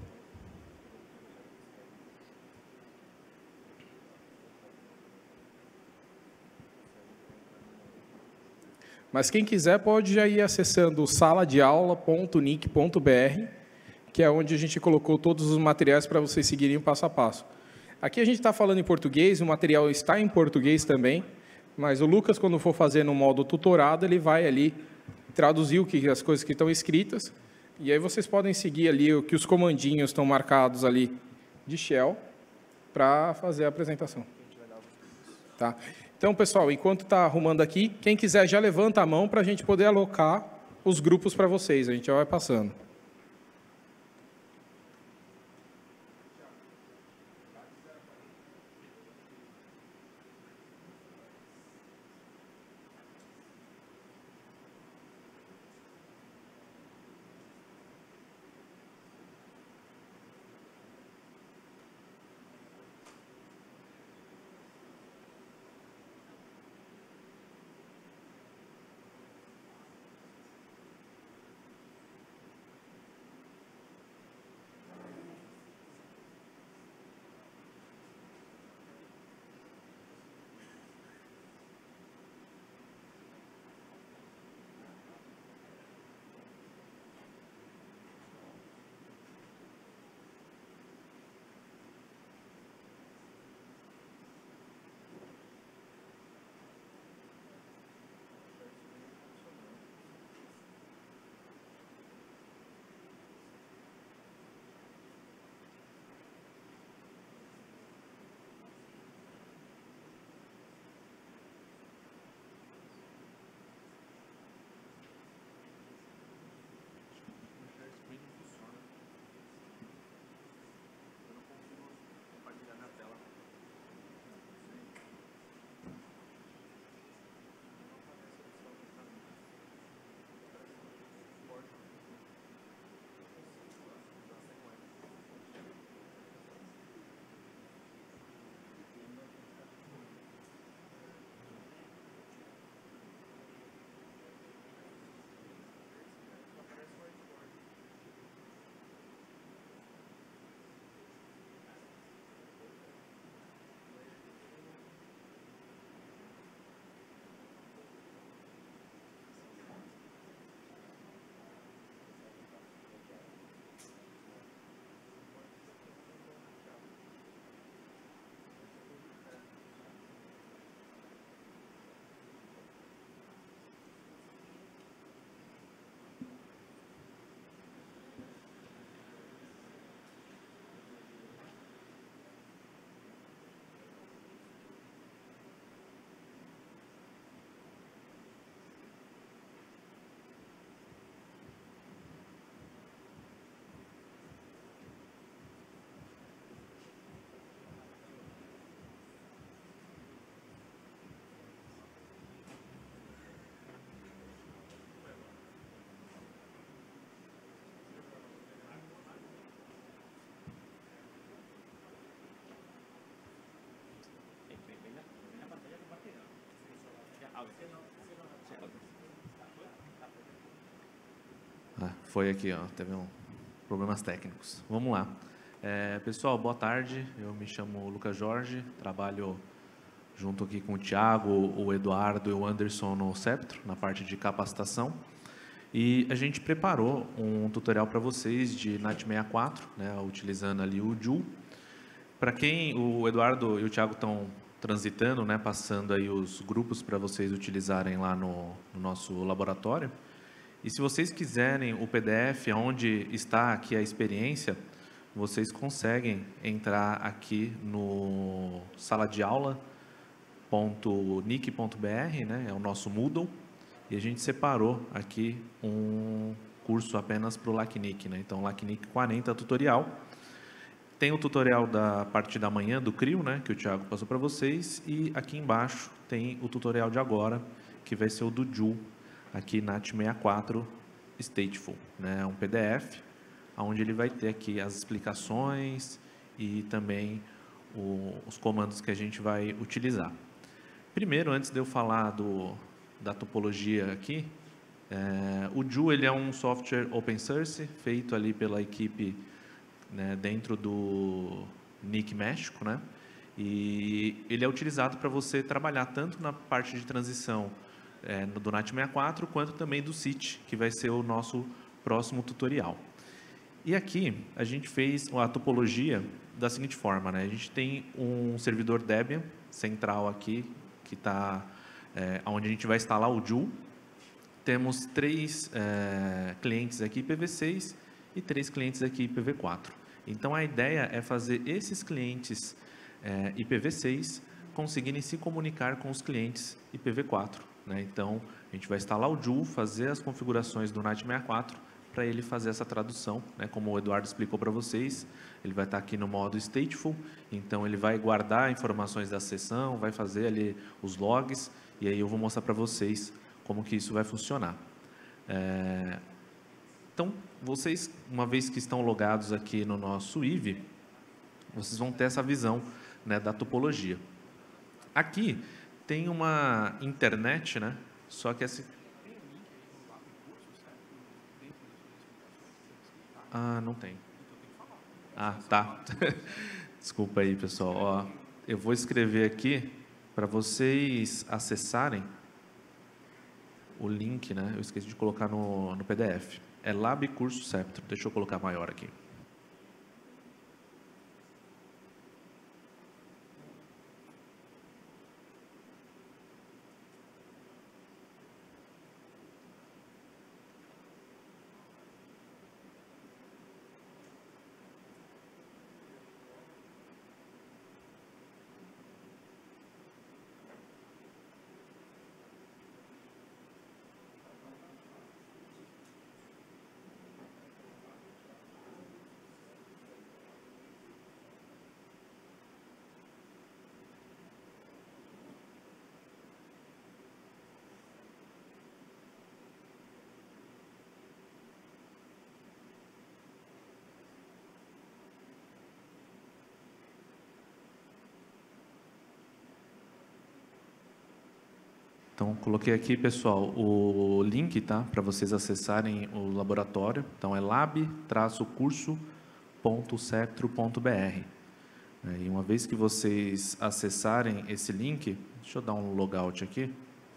Mas quem quiser pode já ir acessando sala de aula ponto nic ponto br, que é onde a gente colocou todos os materiais para vocês seguirem o passo a passo. Aqui a gente está falando em português, o material está em português também, mas o Lucas, quando for fazer no modo tutorado, ele vai ali traduzir o que, as coisas que estão escritas, e aí vocês podem seguir ali o que os comandinhos estão marcados ali de shell para fazer a apresentação. Tá? Então, pessoal, enquanto está arrumando aqui, quem quiser já levanta a mão para a gente poder alocar os grupos para vocês. A gente já vai passando. Ah, foi aqui, ó, teve um problemas técnicos. Vamos lá. É, pessoal, boa tarde. Eu me chamo Lucas Jorge, trabalho junto aqui com o Thiago, o Eduardo e o Anderson no Septro, na parte de capacitação. E a gente preparou um tutorial para vocês de N A T sessenta e quatro, né, utilizando ali o Joule. Para quem o Eduardo e o Thiago estão transitando, né, passando aí os grupos para vocês utilizarem lá no, no nosso laboratório. E se vocês quiserem o P D F, onde está aqui a experiência, vocês conseguem entrar aqui no sala de aula ponto nic ponto br, né, é o nosso Moodle, e a gente separou aqui um curso apenas para o LACNIC, né, então LACNIC quarenta tutorial. Tem o tutorial da parte da manhã do CRIO, né, que o Thiago passou para vocês, e aqui embaixo tem o tutorial de agora, que vai ser o do Joule, aqui N A T sessenta e quatro Stateful, né, um P D F, onde ele vai ter aqui as explicações e também o, os comandos que a gente vai utilizar. Primeiro, antes de eu falar do, da topologia aqui, é, o Joule ele é um software open source, feito ali pela equipe, né, dentro do N I C México, né, e ele é utilizado para você trabalhar tanto na parte de transição é, do N A T sessenta e quatro, quanto também do C I T, que vai ser o nosso próximo tutorial. E aqui a gente fez a topologia da seguinte forma, né? A gente tem um servidor Debian central aqui, que está é, onde a gente vai instalar o Joule. Temos três é, clientes aqui I P v seis e três clientes aqui I P v quatro. Então a ideia é fazer esses clientes é, I P v seis conseguirem se comunicar com os clientes I P v quatro. Né? Então a gente vai instalar o Joule, fazer as configurações do N A T sessenta e quatro para ele fazer essa tradução, né? Como o Eduardo explicou para vocês, ele vai estar aqui no modo Stateful, então ele vai guardar informações da sessão, vai fazer ali os logs, e aí eu vou mostrar para vocês como que isso vai funcionar. É... Então, vocês, uma vez que estão logados aqui no nosso I V E, vocês vão ter essa visão, né, da topologia. Aqui tem uma internet, né? Só que essa... Ah, não tem. Ah, tá. Desculpa aí, pessoal. Ó, eu vou escrever aqui para vocês acessarem o link, né? Eu esqueci de colocar no, no P D F. É Lab Curso Septro. Deixa eu colocar maior aqui. Então, coloquei aqui, pessoal, o link, tá, para vocês acessarem o laboratório. Então, é lab curso ponto septro ponto br. E uma vez que vocês acessarem esse link, deixa eu dar um logout aqui.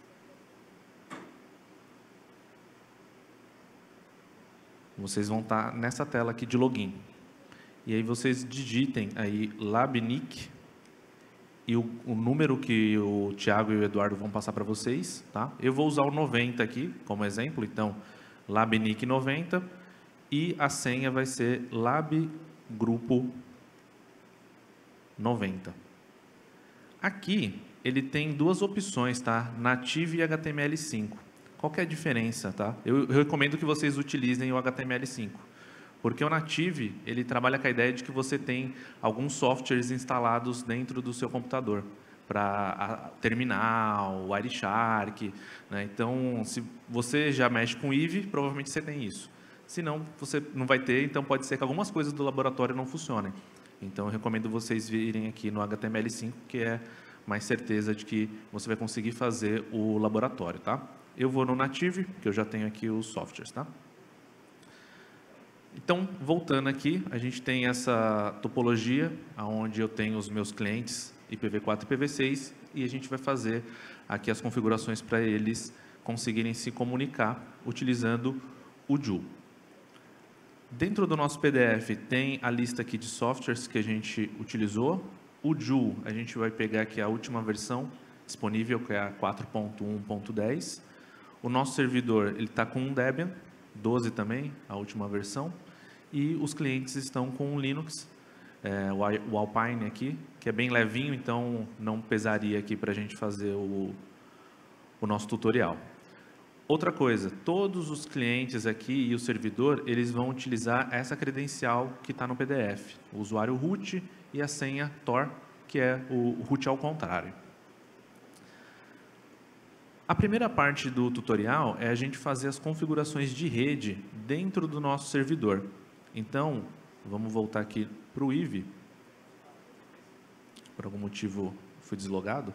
Vocês vão estar nessa tela aqui de login. E aí vocês digitem aí LabNIC e o, o número que o Thiago e o Eduardo vão passar para vocês, tá? Eu vou usar o noventa aqui como exemplo, então LabNIC noventa e a senha vai ser LabGrupo noventa. Aqui ele tem duas opções, tá? Native e H T M L cinco. Qual que é a diferença, tá? Eu, eu recomendo que vocês utilizem o H T M L cinco. Porque o Native, ele trabalha com a ideia de que você tem alguns softwares instalados dentro do seu computador, para terminal, Wireshark, né? Então, se você já mexe com I V E, provavelmente você tem isso. Se não, você não vai ter, então pode ser que algumas coisas do laboratório não funcionem. Então, eu recomendo vocês virem aqui no H T M L cinco, que é mais certeza de que você vai conseguir fazer o laboratório, tá? Eu vou no Native, que eu já tenho aqui os softwares, tá? Então, voltando aqui, a gente tem essa topologia, onde eu tenho os meus clientes I P v quatro e I P v seis, e a gente vai fazer aqui as configurações para eles conseguirem se comunicar utilizando o Joule. Dentro do nosso P D F tem a lista aqui de softwares que a gente utilizou. O Joule, a gente vai pegar aqui a última versão disponível, que é a quatro ponto um ponto dez. O nosso servidor está com um Debian, doze também, a última versão. E os clientes estão com um Linux, é, o Alpine aqui, que é bem levinho, então não pesaria aqui para a gente fazer o, o nosso tutorial. Outra coisa, todos os clientes aqui e o servidor, eles vão utilizar essa credencial que está no P D F, o usuário root e a senha Tor, que é o root ao contrário. A primeira parte do tutorial é a gente fazer as configurações de rede dentro do nosso servidor. Então, vamos voltar aqui para o I V. Por algum motivo fui deslogado.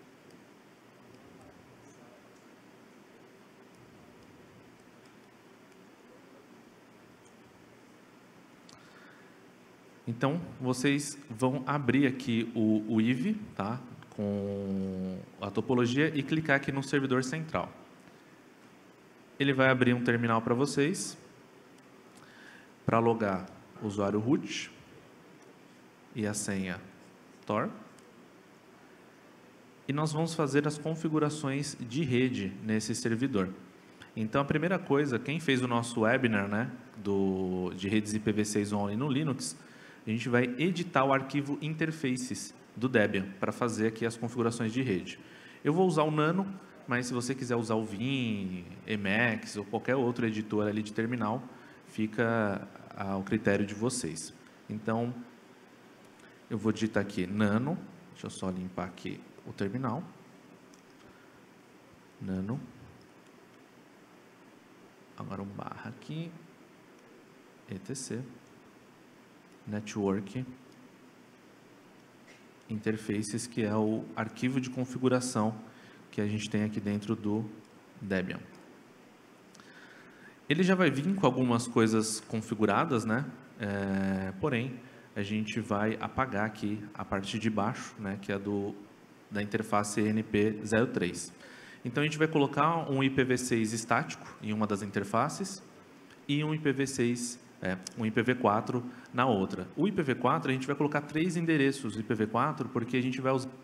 Então, vocês vão abrir aqui o, o I V, tá? Com a topologia e clicar aqui no servidor central. Ele vai abrir um terminal para vocês, para logar o usuário root e a senha Tor. E nós vamos fazer as configurações de rede nesse servidor. Então, a primeira coisa, quem fez o nosso webinar, né, do, de redes I P v seis only no Linux, a gente vai editar o arquivo interfaces do Debian para fazer aqui as configurações de rede. Eu vou usar o Nano, mas se você quiser usar o Vim, Emacs ou qualquer outro editor ali de terminal, fica ao critério de vocês. Então, eu vou digitar aqui Nano, deixa eu só limpar aqui o terminal. Nano. Agora um barra aqui, etc. Network. Interfaces, que é o arquivo de configuração que a gente tem aqui dentro do Debian. Ele já vai vir com algumas coisas configuradas, né? É, porém, a gente vai apagar aqui a parte de baixo, né? Que é do, da interface E N P zero três. Então, a gente vai colocar um I P v seis estático em uma das interfaces e um I P v seis É, um I P v quatro na outra. O I P v quatro, a gente vai colocar três endereços I P v quatro, porque a gente vai usar...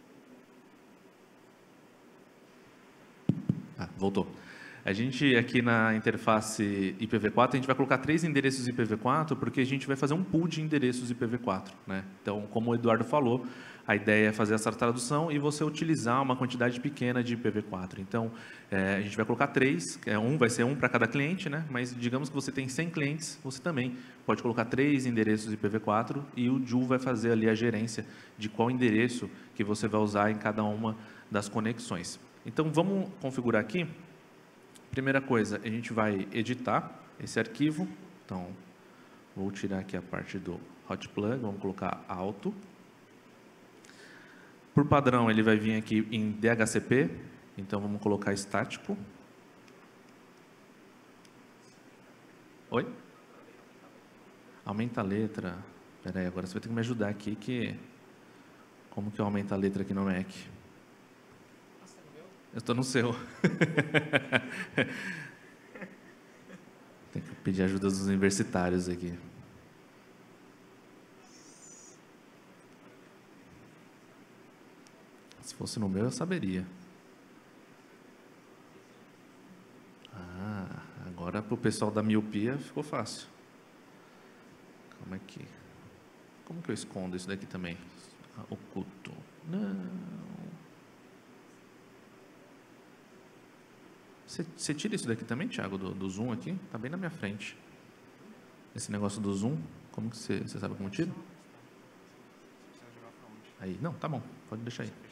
Ah, voltou. A gente, aqui na interface I P v quatro, a gente vai colocar três endereços I P v quatro, porque a gente vai fazer um pool de endereços I P v quatro. Né? Então, como o Eduardo falou, a ideia é fazer essa tradução e você utilizar uma quantidade pequena de I P v quatro. Então, é, a gente vai colocar três, é, um vai ser um para cada cliente, né? Mas digamos que você tem cem clientes, você também pode colocar três endereços I P v quatro e o Joule vai fazer ali a gerência de qual endereço que você vai usar em cada uma das conexões. Então, vamos configurar aqui. Primeira coisa, a gente vai editar esse arquivo. Então, vou tirar aqui a parte do hot plug, vamos colocar alto. Por padrão, ele vai vir aqui em D H C P, então vamos colocar estático. Oi? Aumenta a letra. Espera aí, agora você vai ter que me ajudar aqui, que... Como que eu aumento a letra aqui no Mac? Eu estou no seu. Tem que pedir ajuda dos universitários aqui. Se fosse no meu, eu saberia. Ah, agora para o pessoal da miopia ficou fácil. Como é que... Como que eu escondo isso daqui também? Ah, oculto. Não... Você tira isso daqui também, Thiago, do, do zoom aqui? Está bem na minha frente. Esse negócio do zoom, como que você, você sabe como tira? Aí, não, tá bom, pode deixar aí.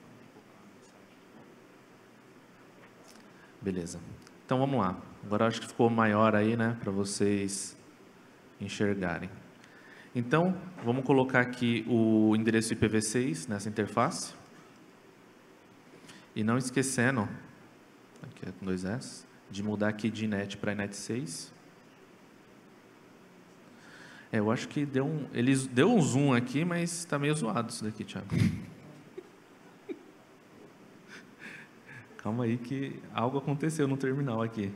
Beleza. Então, vamos lá. Agora, acho que ficou maior aí, né, para vocês enxergarem. Então, vamos colocar aqui o endereço I P v seis nessa interface. E não esquecendo, aqui é com dois S, de mudar aqui de inet para inet seis. É, eu acho que deu um, eles deu um zoom aqui, mas está meio zoado isso daqui, Thiago. Calma aí que algo aconteceu no terminal aqui.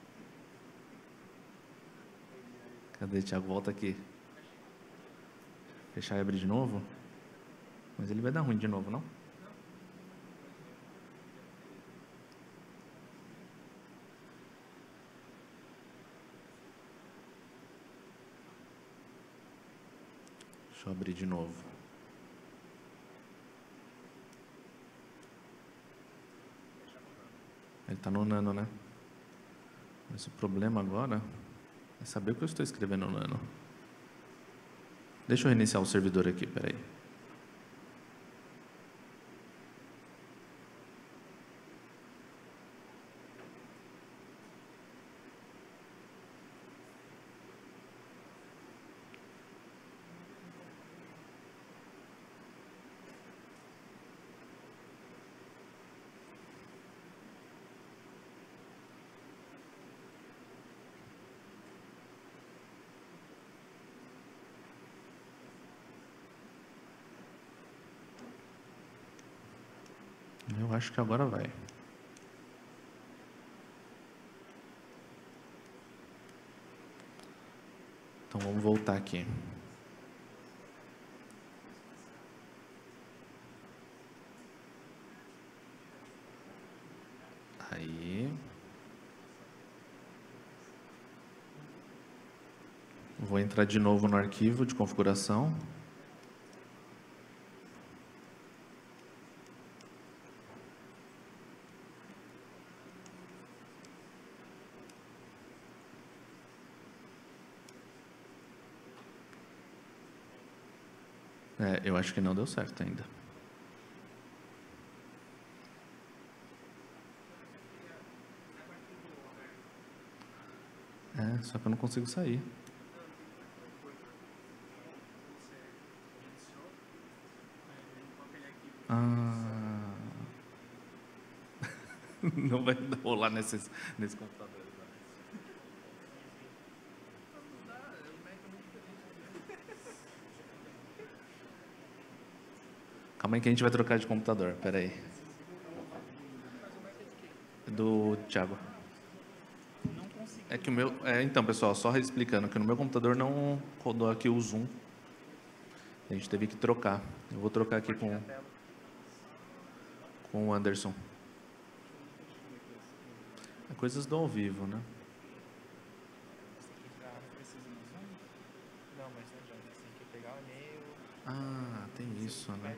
Cadê, Thiago? Volta aqui. Fechar e abrir de novo? Mas ele vai dar ruim de novo, não? Deixa eu abrir de novo. Ele está no Nano, né? Mas o problema agora é saber o que eu estou escrevendo no Nano. Deixa eu reiniciar o servidor aqui, peraí. Eu acho que agora vai. Então vamos voltar aqui. Aí. Vou entrar de novo no arquivo de configuração. É, eu acho que não deu certo ainda. É, só que eu não consigo sair. Ah. Não vai rolar nesse, nesse computador. Calma aí que a gente vai trocar de computador, espera aí. Do Thiago. É que o meu... É, então, pessoal, só explicando que no meu computador não rodou aqui o Zoom. A gente teve que trocar. Eu vou trocar aqui com, com o Anderson. É coisas do ao vivo, né? Ah, tem isso, né?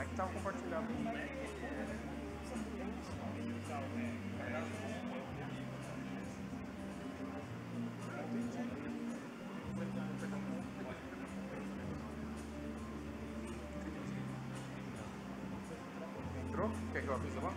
é que está compartilhado. Entrou? Quer que eu avise lá?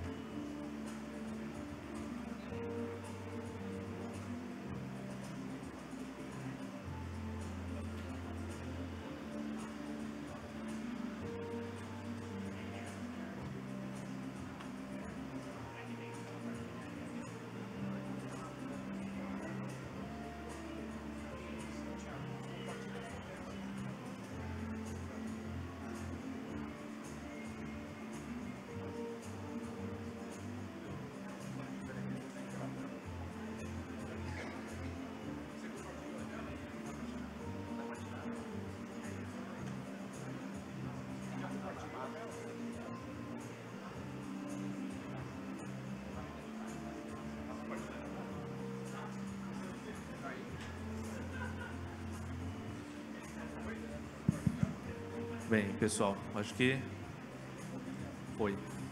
Bem, pessoal, acho que foi.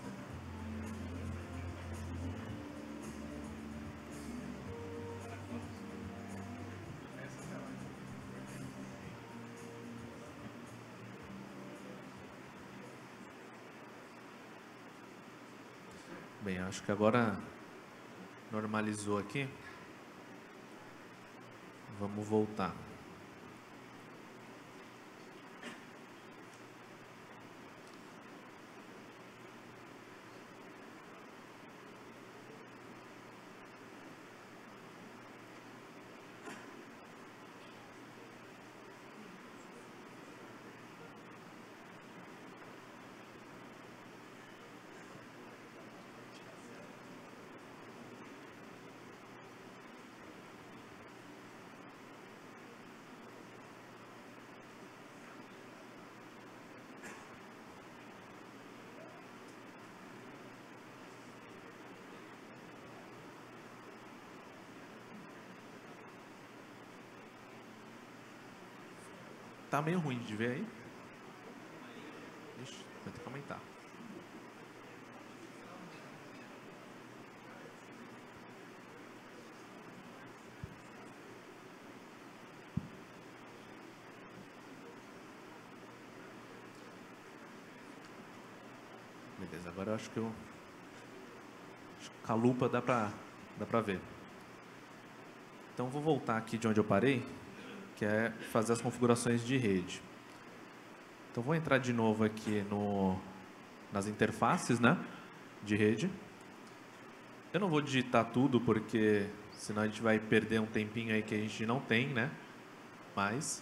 Bem, acho que agora normalizou aqui. Vamos voltar. Tá meio ruim de ver aí. Ixi, vai ter que aumentar. Beleza, agora eu acho que eu... Acho que com a lupa dá pra, dá pra ver. Então, vou voltar aqui de onde eu parei, que é fazer as configurações de rede. Então, vou entrar de novo aqui no, nas interfaces, né, de rede. Eu não vou digitar tudo, porque senão a gente vai perder um tempinho aí que a gente não tem, né, mais.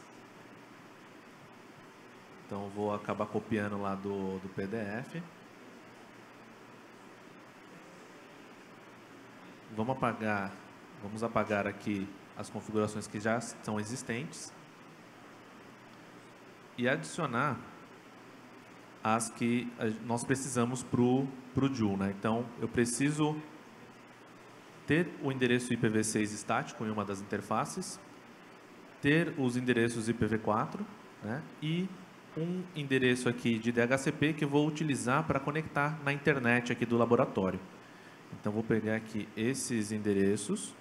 Então, vou acabar copiando lá do, do P D F. Vamos apagar, vamos apagar aqui as configurações que já são existentes e adicionar as que nós precisamos para o Joule, né? Então, eu preciso ter o endereço I P v seis estático em uma das interfaces, ter os endereços I P v quatro, né? E um endereço aqui de D H C P que eu vou utilizar para conectar na internet aqui do laboratório. Então, vou pegar aqui esses endereços.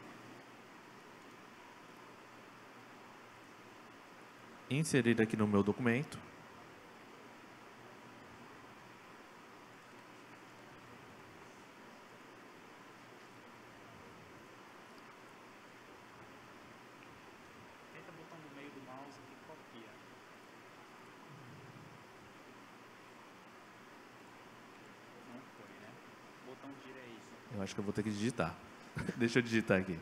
Inserir aqui no meu documento. Tenta botar no meio do mouse e copia. Não foi, né? Botão direito. Eu acho que eu vou ter que digitar. Deixa eu digitar aqui.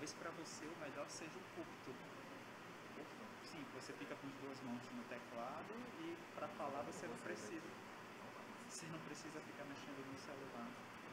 talvez para você o melhor seja o curto. Sim, você fica com as duas mãos no teclado e para falar você não precisa. Você não precisa ficar mexendo no celular.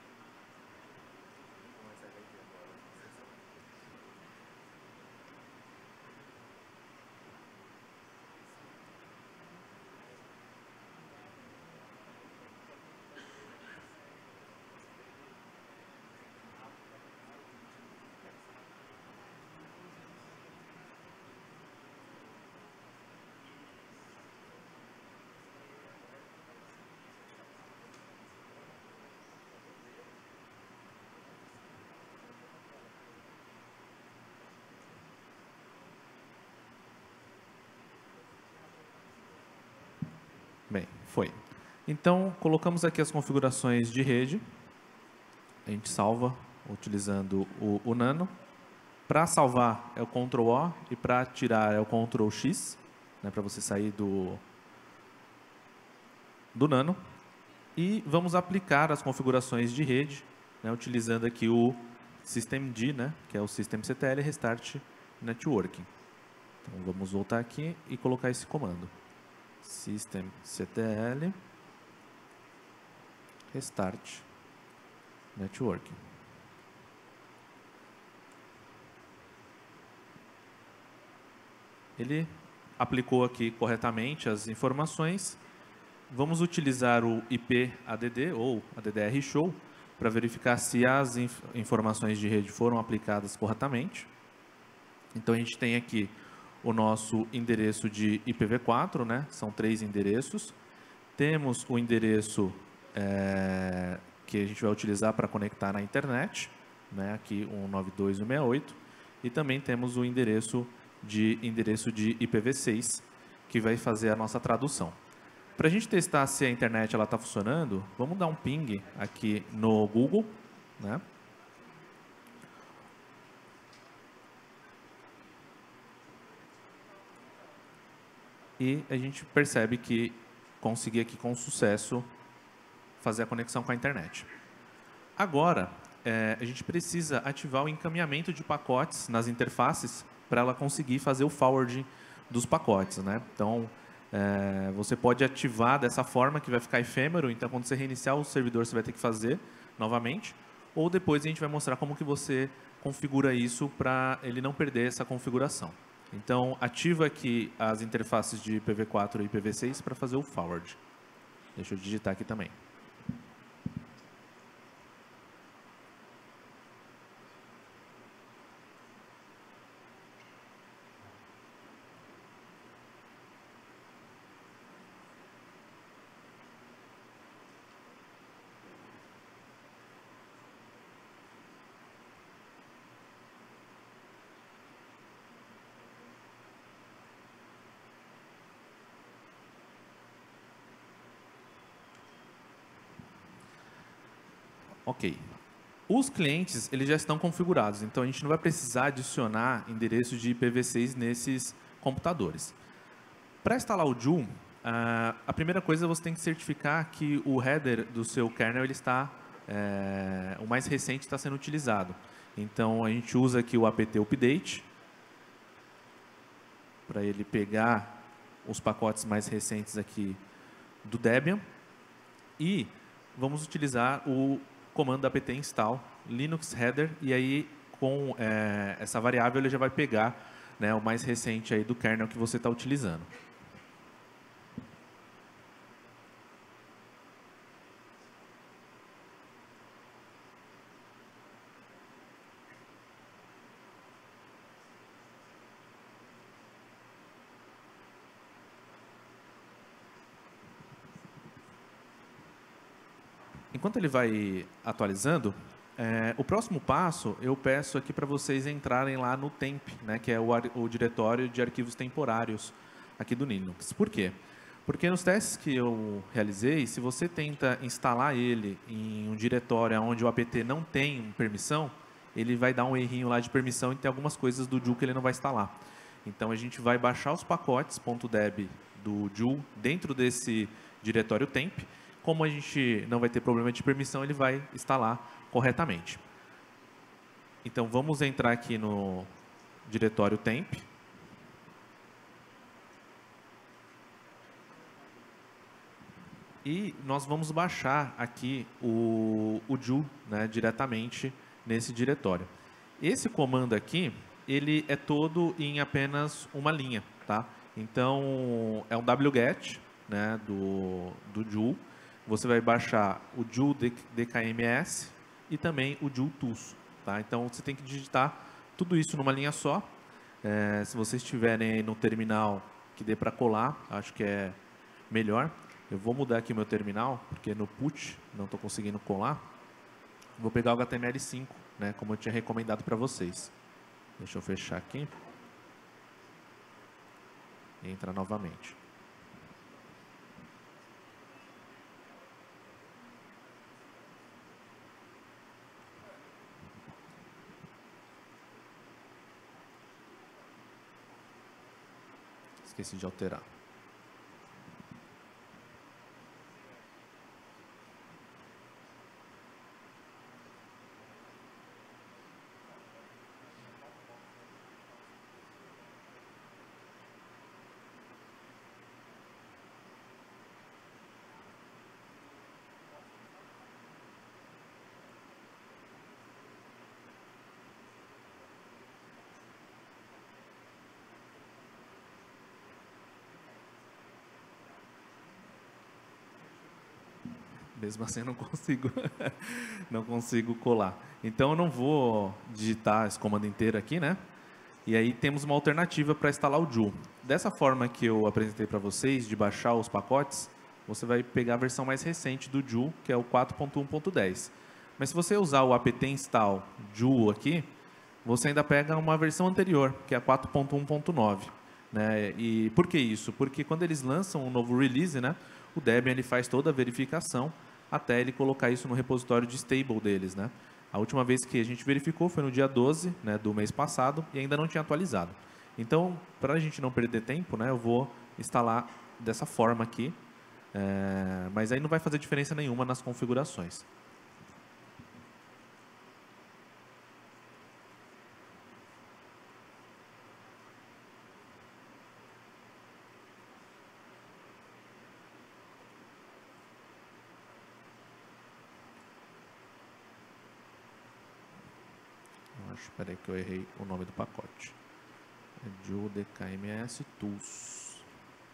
Bem, foi. Então, colocamos aqui as configurações de rede. A gente salva utilizando o, o Nano. Para salvar é o control O e para tirar é o control X, né, para você sair do, do Nano. E vamos aplicar as configurações de rede, né, utilizando aqui o systemd, né, que é o systemctl restart networking. Então, vamos voltar aqui e colocar esse comando. systemctl restart networking. Ele aplicou aqui corretamente as informações. Vamos utilizar o I P A D D ou A D D R show para verificar se as inf informações de rede foram aplicadas corretamente. Então a gente tem aqui o nosso endereço de I P v quatro, né? São três endereços. Temos o endereço é, que a gente vai utilizar para conectar na internet, né? Aqui um nove dois ponto um seis oito. E também temos o endereço de endereço de I P v seis, que vai fazer a nossa tradução. Para a gente testar se a internet está funcionando, vamos dar um ping aqui no Google, né? E a gente percebe que consegui aqui com sucesso fazer a conexão com a internet. Agora, é, a gente precisa ativar o encaminhamento de pacotes nas interfaces para ela conseguir fazer o forwarding dos pacotes, né? Então, é, você pode ativar dessa forma que vai ficar efêmero. Então, quando você reiniciar o servidor, você vai ter que fazer novamente. Ou depois a gente vai mostrar como que você configura isso para ele não perder essa configuração. Então, ativa aqui as interfaces de I P v quatro e I P v seis para fazer o forward. Deixa eu digitar aqui também. Ok. Os clientes eles já estão configurados, então a gente não vai precisar adicionar endereços de I P v seis nesses computadores. Para instalar o Joule, a primeira coisa você tem que certificar que o header do seu kernel ele está, é, o mais recente está sendo utilizado. Então a gente usa aqui o apt update para ele pegar os pacotes mais recentes aqui do Debian e vamos utilizar o comando apt install linux header e aí com é, essa variável ele já vai pegar, né, o mais recente aí do kernel que você está utilizando. Enquanto ele vai atualizando, é, o próximo passo eu peço aqui para vocês entrarem lá no temp, né, que é o, o diretório de arquivos temporários aqui do Linux. Por quê? Porque nos testes que eu realizei, se você tenta instalar ele em um diretório onde o apt não tem permissão, ele vai dar um errinho lá de permissão e tem algumas coisas do Joule que ele não vai instalar. Então a gente vai baixar os pacotes .deb do Joule dentro desse diretório temp. Como a gente não vai ter problema de permissão, ele vai instalar corretamente. Então, vamos entrar aqui no diretório temp. E nós vamos baixar aqui o, o Joule, né, diretamente nesse diretório. Esse comando aqui, ele é todo em apenas uma linha, tá? Então, é um wget, né, do, do Joule. Você vai baixar o Joule dkms e também o Joule tools, tá? Então, você tem que digitar tudo isso numa linha só. É, se vocês estiverem aí no terminal que dê para colar, acho que é melhor. Eu vou mudar aqui o meu terminal, porque no put não estou conseguindo colar. Vou pegar o H T M L cinco, né, como eu tinha recomendado para vocês. Deixa eu fechar aqui. E entrar novamente. Esqueci de alterar. Mesmo assim, eu não consigo, não consigo colar. Então, eu não vou digitar esse comando inteiro aqui, né? E aí temos uma alternativa para instalar o Joule. Dessa forma que eu apresentei para vocês, de baixar os pacotes, você vai pegar a versão mais recente do Joule, que é o quatro ponto um ponto dez. Mas se você usar o apt install Joule aqui, você ainda pega uma versão anterior, que é a quatro ponto um ponto nove. Né? E por que isso? Porque quando eles lançam um novo release, né, o Debian ele faz toda a verificação até ele colocar isso no repositório de stable deles, né? A última vez que a gente verificou foi no dia doze, né, do mês passado e ainda não tinha atualizado. Então, para a gente não perder tempo, né, eu vou instalar dessa forma aqui, é, mas aí não vai fazer diferença nenhuma nas configurações. Espera aí que eu errei o nome do pacote. É Joule dkms tools.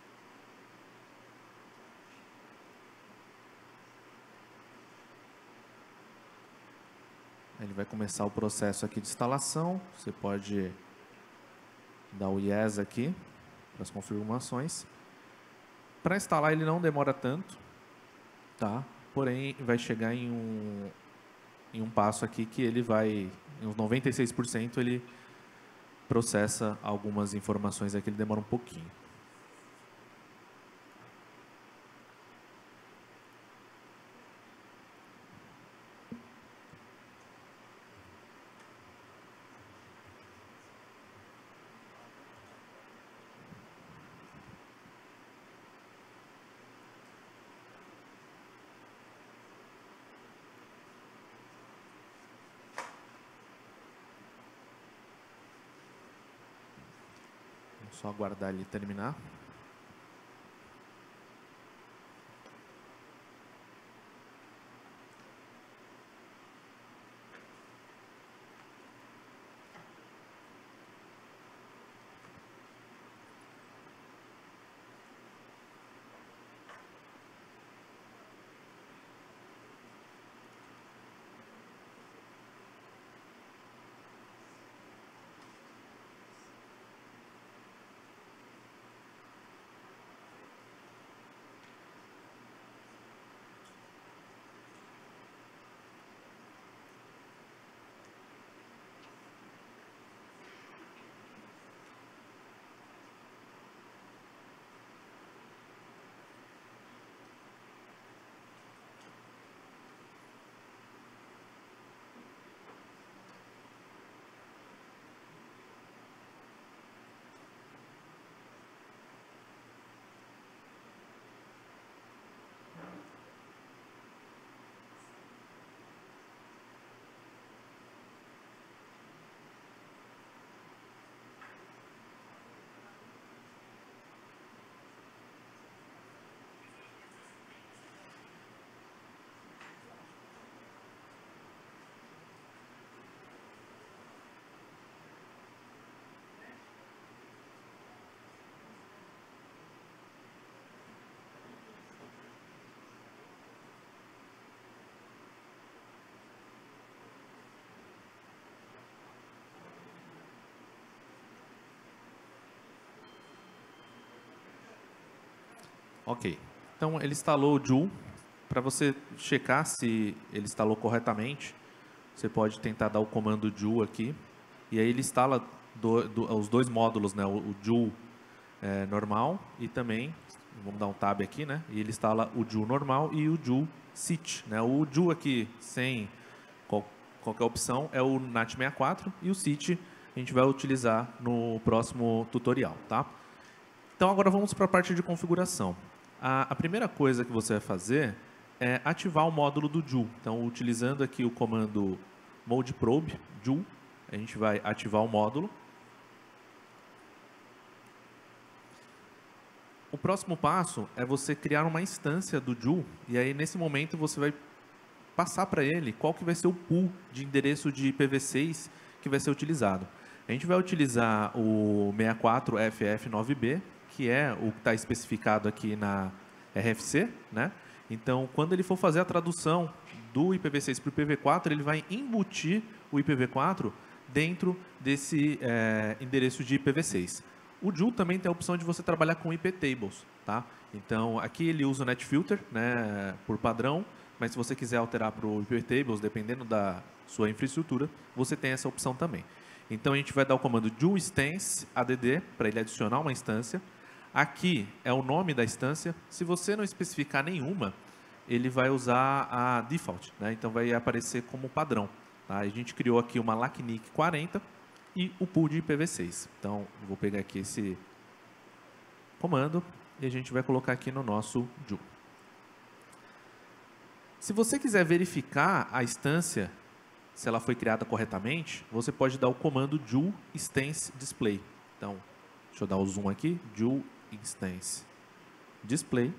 Ele vai começar o processo aqui de instalação. Você pode dar o yes aqui para as confirmações. Para instalar ele não demora tanto, tá? Porém vai chegar em um em um passo aqui que ele vai, em uns noventa e seis por cento, ele processa algumas informações aqui, ele demora um pouquinho. Só aguardar ele terminar. Ok. Então, ele instalou o Joule. Para você checar se ele instalou corretamente, você pode tentar dar o comando Joule aqui. E aí ele instala do, do, os dois módulos, né? O, o Joule é, normal e também, vamos dar um tab aqui, né? E ele instala o Joule normal e o Joule Sit, né? O Joule aqui, sem qual, qualquer opção, é o NAT sessenta e quatro e o Sit a gente vai utilizar no próximo tutorial, tá? Então, agora vamos para a parte de configuração. A, a primeira coisa que você vai fazer é ativar o módulo do Joule. Então, utilizando aqui o comando mode probe Joule, a gente vai ativar o módulo. O próximo passo é você criar uma instância do Joule, e aí nesse momento você vai passar para ele qual que vai ser o pool de endereço de I P v seis que vai ser utilizado. A gente vai utilizar o sessenta e quatro F F nove B, que é o que está especificado aqui na R F C, né? Então, quando ele for fazer a tradução do I P v seis para o I P v quatro, ele vai embutir o I P v quatro dentro desse é, endereço de I P v seis. O Joule também tem a opção de você trabalhar com I P tables, tá? Então, aqui ele usa o NetFilter, né, por padrão, mas se você quiser alterar para o I P tables, dependendo da sua infraestrutura, você tem essa opção também. Então, a gente vai dar o comando Joule Instance add para ele adicionar uma instância. Aqui é o nome da instância. Se você não especificar nenhuma, ele vai usar a default, né? Então, vai aparecer como padrão. Tá? A gente criou aqui uma LACNIC quarenta e o pool de I P v seis. Então, vou pegar aqui esse comando e a gente vai colocar aqui no nosso Joule. Se você quiser verificar a instância, se ela foi criada corretamente, você pode dar o comando Joule Instance Display. Então, deixa eu dar o zoom aqui, Joule Instance Display.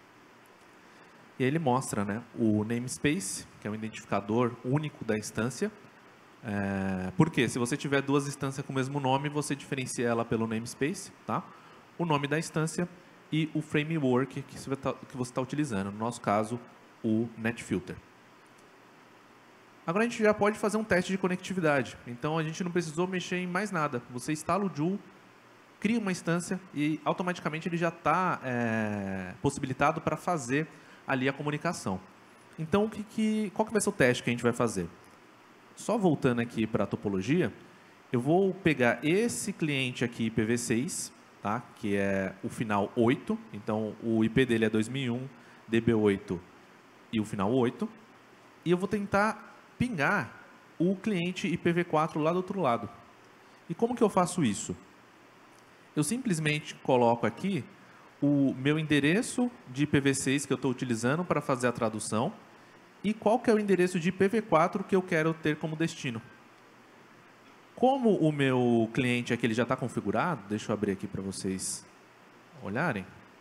E aí ele mostra, né, o namespace, que é um identificador único da instância. É, por quê? Se você tiver duas instâncias com o mesmo nome, você diferencia ela pelo namespace, tá? O nome da instância e o framework que você está utilizando. No nosso caso, o NetFilter. Agora a gente já pode fazer um teste de conectividade. Então a gente não precisou mexer em mais nada. Você instala o Joule, cria uma instância e automaticamente ele já está é, possibilitado para fazer ali a comunicação. Então o que, que, qual que vai ser o teste que a gente vai fazer? Só voltando aqui para a topologia, eu vou pegar esse cliente aqui I P v seis, tá? Que é o final oito. Então o I P dele é dois mil e um, D B oito e o final oito. E eu vou tentar pingar o cliente I P v quatro lá do outro lado. E como que eu faço isso? Eu simplesmente coloco aqui o meu endereço de I P v seis que eu estou utilizando para fazer a tradução e qual que é o endereço de I P v quatro que eu quero ter como destino. Como o meu cliente aqui ele já está configurado, deixa eu abrir aqui para vocês olharem.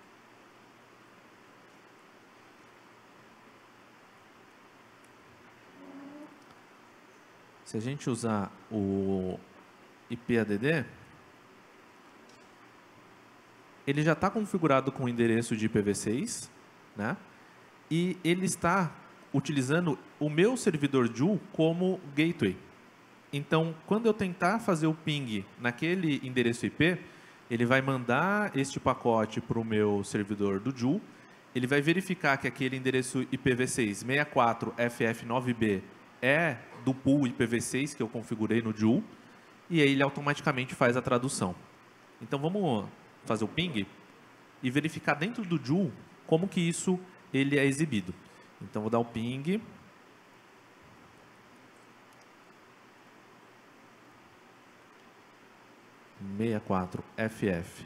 Se a gente usar o I P A D D, ele já está configurado com o endereço de I P v seis, né? E ele está utilizando o meu servidor Joule como gateway. Então, quando eu tentar fazer o ping naquele endereço I P, ele vai mandar este pacote para o meu servidor do Joule, ele vai verificar que aquele endereço I P v seis sessenta e quatro F F nove B é do pool I P v seis que eu configurei no Joule, e aí ele automaticamente faz a tradução. Então, vamos fazer o ping e verificar dentro do Joule como que isso ele é exibido. Então, vou dar o ping. sessenta e quatro F F.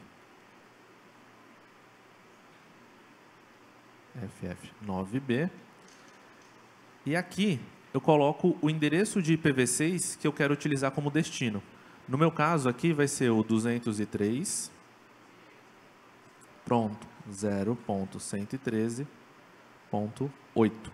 F F nove B. E aqui eu coloco o endereço de I P v seis que eu quero utilizar como destino. No meu caso aqui vai ser o duzentos e três. Pronto, zero ponto cento e treze ponto oito.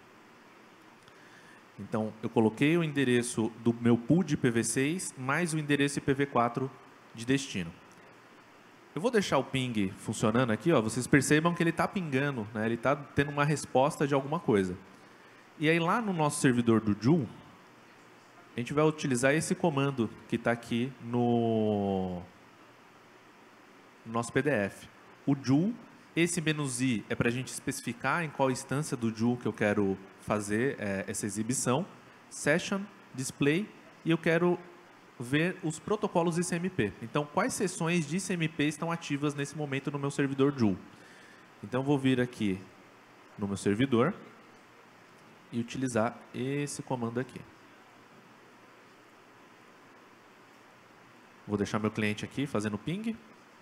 Então, eu coloquei o endereço do meu pool de I P v seis mais o endereço I P v quatro de destino. Eu vou deixar o ping funcionando aqui, ó, vocês percebam que ele está pingando, né? Ele está tendo uma resposta de alguma coisa. E aí, lá no nosso servidor do Joule, a gente vai utilizar esse comando que está aqui no, no nosso P D F. O Joule Esse menos I é para a gente especificar em qual instância do Joule que eu quero fazer é, essa exibição. Session, Display, e eu quero ver os protocolos I C M P. Então, quais sessões de I C M P estão ativas nesse momento no meu servidor Joule? Então, vou vir aqui no meu servidor e utilizar esse comando aqui. Vou deixar meu cliente aqui fazendo ping.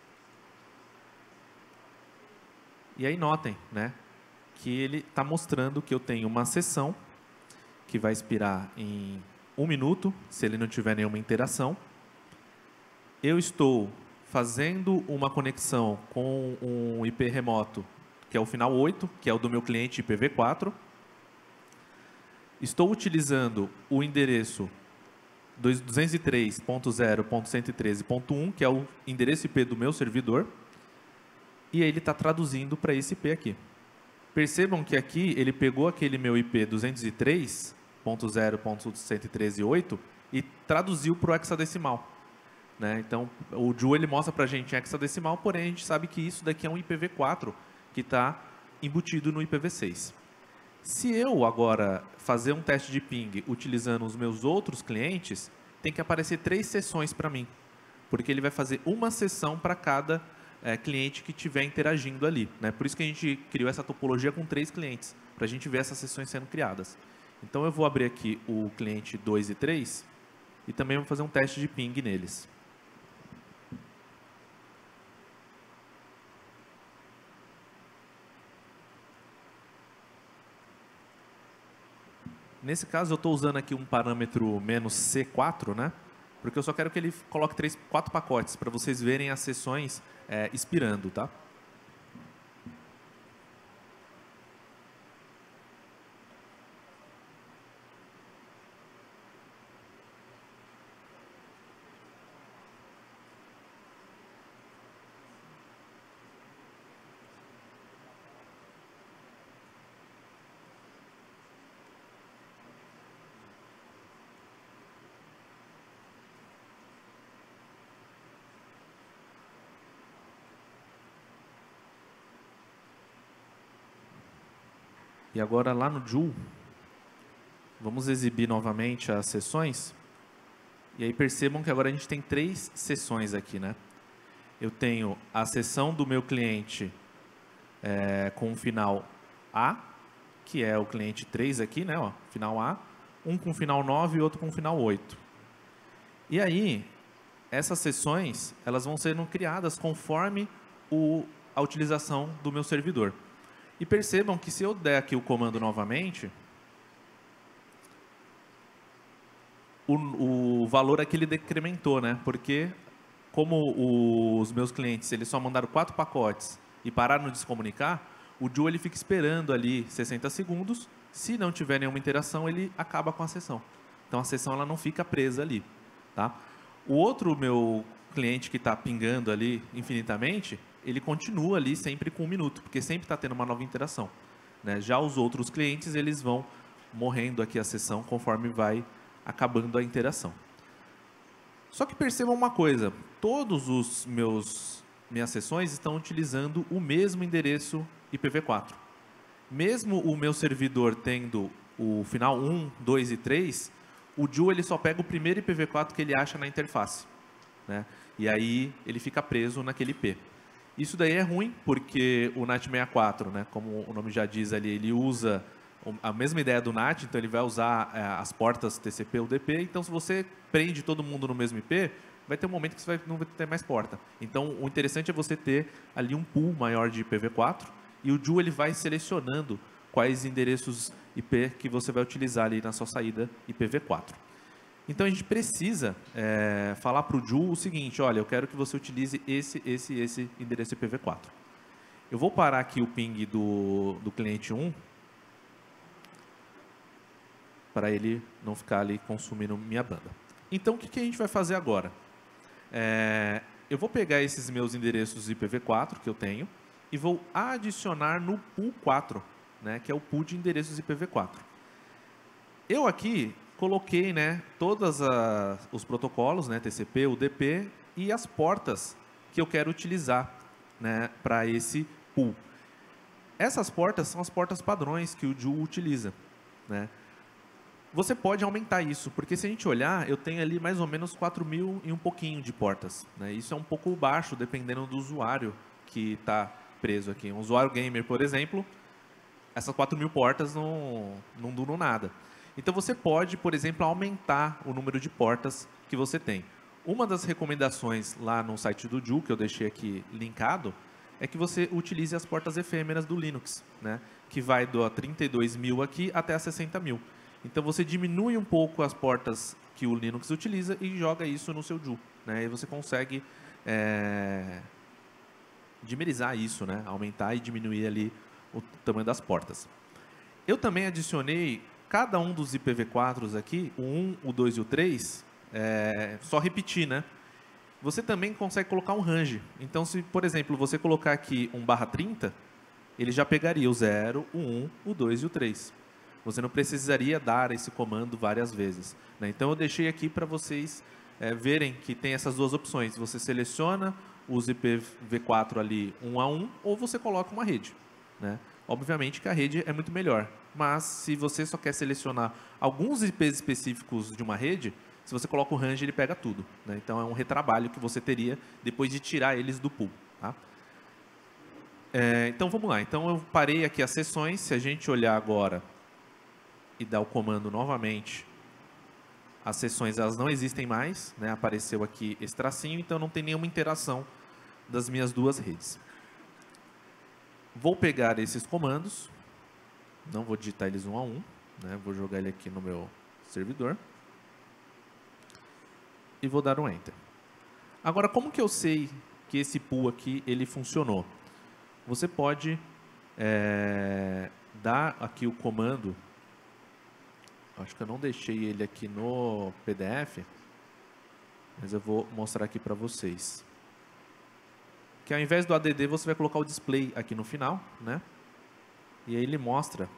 E aí notem, né, que ele está mostrando que eu tenho uma sessão que vai expirar em um minuto, se ele não tiver nenhuma interação. Eu estou fazendo uma conexão com um I P remoto, que é o final oito, que é o do meu cliente I P v quatro. Estou utilizando o endereço duzentos e três ponto zero ponto cento e treze ponto um, que é o endereço I P do meu servidor. E ele está traduzindo para esse I P aqui. Percebam que aqui ele pegou aquele meu I P duzentos e três ponto zero ponto cento e treze ponto oito e traduziu para o hexadecimal. Né? Então, o Joule ele mostra para a gente em hexadecimal, porém a gente sabe que isso daqui é um I P v quatro que está embutido no I P v seis. Se eu agora fazer um teste de ping utilizando os meus outros clientes, tem que aparecer três sessões para mim, porque ele vai fazer uma sessão para cada É, cliente que estiver interagindo ali. Né? Por isso que a gente criou essa topologia com três clientes, para a gente ver essas sessões sendo criadas. Então, eu vou abrir aqui o cliente dois e três e também vou fazer um teste de ping neles. Nesse caso, eu estou usando aqui um parâmetro menos C quatro, né? Porque eu só quero que ele coloque três, quatro pacotes para vocês verem as sessões é, expirando, tá? E agora lá no Joule, vamos exibir novamente as sessões. E aí percebam que agora a gente tem três sessões aqui, né? Eu tenho a sessão do meu cliente é, com o final A, que é o cliente três aqui, né? Ó, final A. Um com final nove e outro com final oito. E aí, essas sessões, elas vão sendo criadas conforme o, a utilização do meu servidor. E percebam que se eu der aqui o comando novamente, o, o valor aqui ele decrementou, né? Porque como os meus clientes eles só mandaram quatro pacotes e pararam de se comunicar, o Joule ele fica esperando ali sessenta segundos. Se não tiver nenhuma interação, ele acaba com a sessão. Então a sessão ela não fica presa ali, tá? O outro meu cliente que está pingando ali infinitamente, ele continua ali sempre com um minuto, porque sempre está tendo uma nova interação. Né? Já os outros clientes, eles vão morrendo aqui a sessão conforme vai acabando a interação. Só que percebam uma coisa, todos os meus minhas sessões estão utilizando o mesmo endereço I P v quatro. Mesmo o meu servidor tendo o final um, dois e três, o Joule ele só pega o primeiro I P v quatro que ele acha na interface. Né? E aí ele fica preso naquele I P. Isso daí é ruim, porque o NAT sessenta e quatro, né, como o nome já diz ali, ele usa a mesma ideia do NAT, então ele vai usar é, as portas T C P ou U D P. Então, se você prende todo mundo no mesmo I P, vai ter um momento que você vai, não vai ter mais porta. Então, o interessante é você ter ali um pool maior de I P v quatro e o Joule ele vai selecionando quais endereços I P que você vai utilizar ali na sua saída I P v quatro. Então, a gente precisa é, falar para o Joule o seguinte, olha, eu quero que você utilize esse, esse e esse endereço I P v quatro. Eu vou parar aqui o ping do, do cliente um, para ele não ficar ali consumindo minha banda. Então, o que, que a gente vai fazer agora? É, eu vou pegar esses meus endereços I P v quatro que eu tenho e vou adicionar no pool quatro, né, que é o pool de endereços I P v quatro. Eu aqui coloquei, né, todos os protocolos, né, T C P, U D P e as portas que eu quero utilizar, né, para esse pool. Essas portas são as portas padrões que o Joule utiliza, né? Você pode aumentar isso, porque se a gente olhar, eu tenho ali mais ou menos quatro mil e um pouquinho de portas, né? Isso é um pouco baixo, dependendo do usuário que está preso aqui. Um usuário gamer, por exemplo, essas quatro mil portas não, não duram nada. Então, você pode, por exemplo, aumentar o número de portas que você tem. Uma das recomendações lá no site do Joule, que eu deixei aqui linkado, é que você utilize as portas efêmeras do Linux, né? Que vai do trinta e dois mil aqui até a sessenta mil. Então, você diminui um pouco as portas que o Linux utiliza e joga isso no seu Joule, né? E você consegue é, dimerizar isso, né? Aumentar e diminuir ali o tamanho das portas. Eu também adicionei cada um dos I P v quatro aqui, o um, o dois e o três, é, só repetir, né? Você também consegue colocar um range. Então, se, por exemplo, você colocar aqui um barra trinta, ele já pegaria o zero, o um, o dois e o três. Você não precisaria dar esse comando várias vezes, né? Então, eu deixei aqui para vocês é, verem que tem essas duas opções. Você seleciona os I P v quatro ali um a um, ou você coloca uma rede, né? Obviamente que a rede é muito melhor, mas se você só quer selecionar alguns I Ps específicos de uma rede, se você coloca o range, ele pega tudo, né? Então, é um retrabalho que você teria depois de tirar eles do pool, tá? É, então, vamos lá. Então, eu parei aqui as sessões. Se a gente olhar agora e dar o comando novamente, as sessões elas não existem mais, né? Apareceu aqui esse tracinho, então não tem nenhuma interação das minhas duas redes. Vou pegar esses comandos, não vou digitar eles um a um, né? Vou jogar ele aqui no meu servidor e vou dar um Enter. Agora, como que eu sei que esse pool aqui ele funcionou? Você pode é, dar aqui o comando. Acho que eu não deixei ele aqui no P D F, mas eu vou mostrar aqui para vocês. Que ao invés do A D D, você vai colocar o display aqui no final, né? E aí ele mostra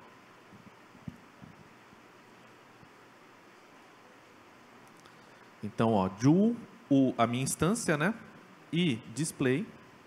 então, ó, Joule, o, a minha instância, né? E display.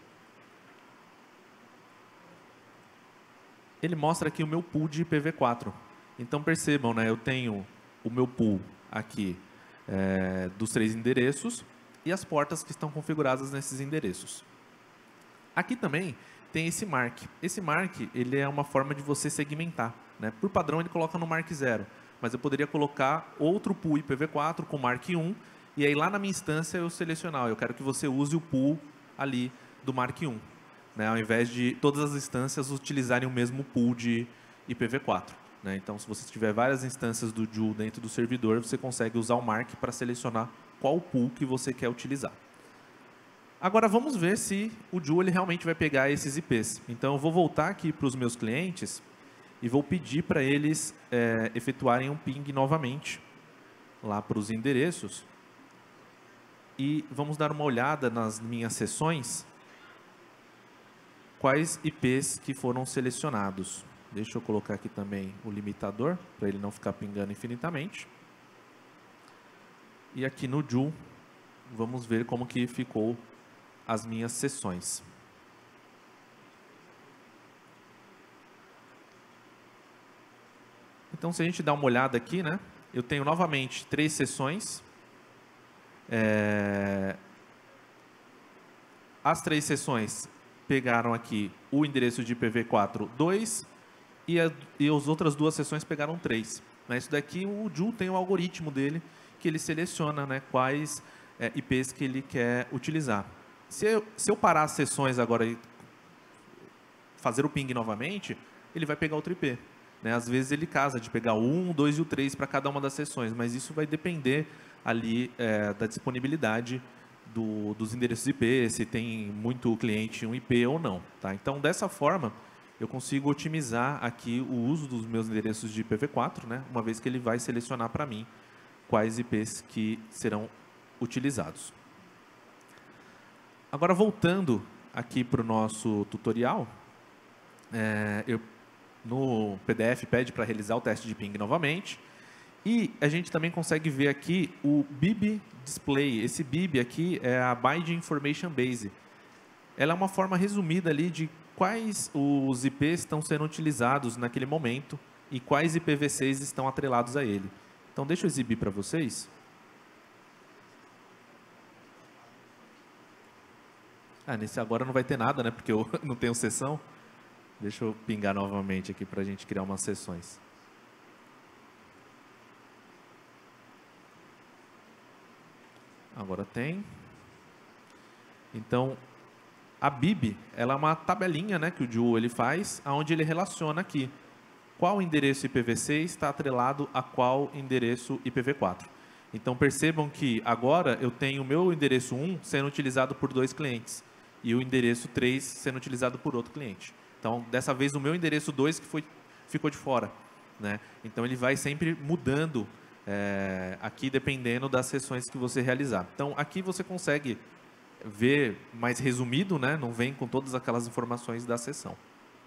Ele mostra aqui o meu pool de I P v quatro. Então, percebam, né? Eu tenho o meu pool aqui é, dos três endereços e as portas que estão configuradas nesses endereços. Aqui também tem esse mark. Esse mark ele é uma forma de você segmentar, né? Por padrão, ele coloca no mark zero. Mas eu poderia colocar outro pool I P v quatro com mark um. E aí, lá na minha instância, eu selecionar. Eu quero que você use o pool ali do mark um, né? Ao invés de todas as instâncias utilizarem o mesmo pool de I P v quatro. Né? Então, se você tiver várias instâncias do Joule dentro do servidor, você consegue usar o mark para selecionar qual pool que você quer utilizar. Agora, vamos ver se o Joule ele realmente vai pegar esses I Ps. Então, eu vou voltar aqui para os meus clientes e vou pedir para eles é, efetuarem um ping novamente lá para os endereços. E vamos dar uma olhada nas minhas sessões, quais I Ps que foram selecionados. Deixa eu colocar aqui também o limitador, para ele não ficar pingando infinitamente. E aqui no Joule, vamos ver como que ficou as minhas sessões. Então, se a gente dá uma olhada aqui, né? Eu tenho novamente três sessões. É... As três sessões pegaram aqui o endereço de I P v quatro dois e, a, e as outras duas sessões pegaram três. Né? Isso daqui, o Joule tem o algoritmo dele que ele seleciona, né, quais é, I Ps que ele quer utilizar. Se eu, se eu parar as sessões agora e fazer o ping novamente, ele vai pegar outro I P. Né? Às vezes ele casa de pegar o um, o dois e o três para cada uma das sessões, mas isso vai depender ali é, da disponibilidade do, dos endereços I P, se tem muito cliente um I P ou não. Tá? Então, dessa forma, eu consigo otimizar aqui o uso dos meus endereços de I P v quatro, né? Uma vez que ele vai selecionar para mim quais I Ps que serão utilizados. Agora, voltando aqui para o nosso tutorial, é, eu, no P D F pede para realizar o teste de ping novamente. E a gente também consegue ver aqui o B I B Display. Esse B I B aqui é a Bind Information Base. Ela é uma forma resumida ali de quais os I Ps estão sendo utilizados naquele momento e quais I P v seis estão atrelados a ele. Então, deixa eu exibir para vocês. Ah, nesse agora não vai ter nada, né? Porque eu não tenho sessão. Deixa eu pingar novamente aqui para a gente criar umas sessões. Agora tem. Então, a B I B, ela é uma tabelinha, né, que o Joule ele faz, onde ele relaciona aqui qual endereço I P v seis está atrelado a qual endereço I P v quatro. Então, percebam que agora eu tenho o meu endereço um sendo utilizado por dois clientes e o endereço três sendo utilizado por outro cliente. Então, dessa vez, o meu endereço dois que foi, ficou de fora, né? Então, ele vai sempre mudando é, aqui, dependendo das sessões que você realizar. Então, aqui você consegue ver mais resumido, né? Não vem com todas aquelas informações da sessão.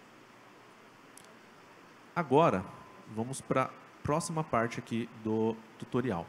Agora, vamos para a próxima parte aqui do tutorial.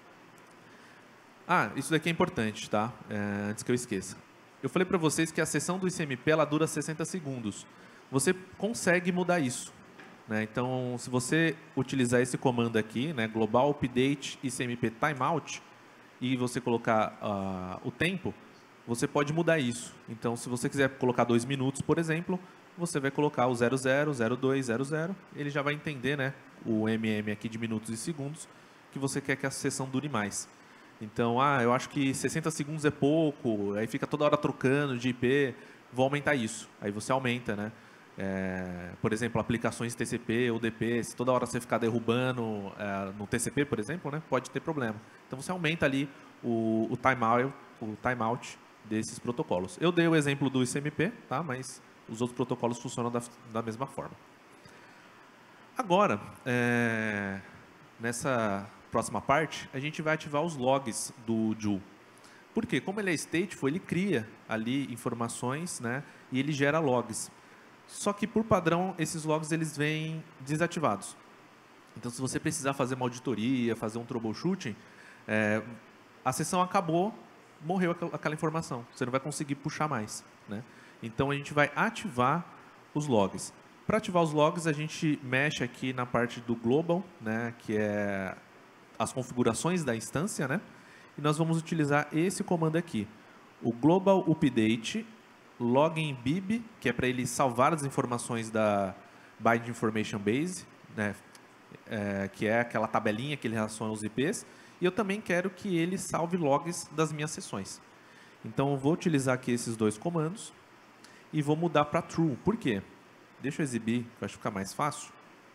Ah, isso daqui é importante, tá? É, antes que eu esqueça. Eu falei para vocês que a sessão do I C M P ela dura sessenta segundos. Você consegue mudar isso, né? Então, se você utilizar esse comando aqui, né, global update I C M P timeout, e você colocar uh, o tempo, você pode mudar isso. Então, se você quiser colocar dois minutos, por exemplo, você vai colocar o zero zero, zero dois, zero zero, ele já vai entender, né, o M M aqui de minutos e segundos, que você quer que a sessão dure mais. Então, ah, eu acho que sessenta segundos é pouco, aí fica toda hora trocando de I P, vou aumentar isso. Aí você aumenta, né? É, por exemplo, aplicações T C P ou D P, se toda hora você ficar derrubando é, no T C P, por exemplo, né, pode ter problema. Então, você aumenta ali o, o timeout, o timeout desses protocolos. Eu dei o exemplo do I C M P, tá? Mas os outros protocolos funcionam da, da mesma forma. Agora, é, nessa próxima parte, a gente vai ativar os logs do Joule. Por quê? Como ele é stateful, ele cria ali informações, né, e ele gera logs. Só que, por padrão, esses logs eles vêm desativados. Então, se você precisar fazer uma auditoria, fazer um troubleshooting, é, a sessão acabou, morreu aquela informação. Você não vai conseguir puxar mais, né? Então, a gente vai ativar os logs. Para ativar os logs, a gente mexe aqui na parte do global, né, que é as configurações da instância, né? E nós vamos utilizar esse comando aqui, o global update login B I B, que é para ele salvar as informações da Bind Information Base, né, é, que é aquela tabelinha que ele relaciona os I Ps, e eu também quero que ele salve logs das minhas sessões. Então, eu vou utilizar aqui esses dois comandos e vou mudar para true. Por quê? Deixa eu exibir, que acho que fica mais fácil.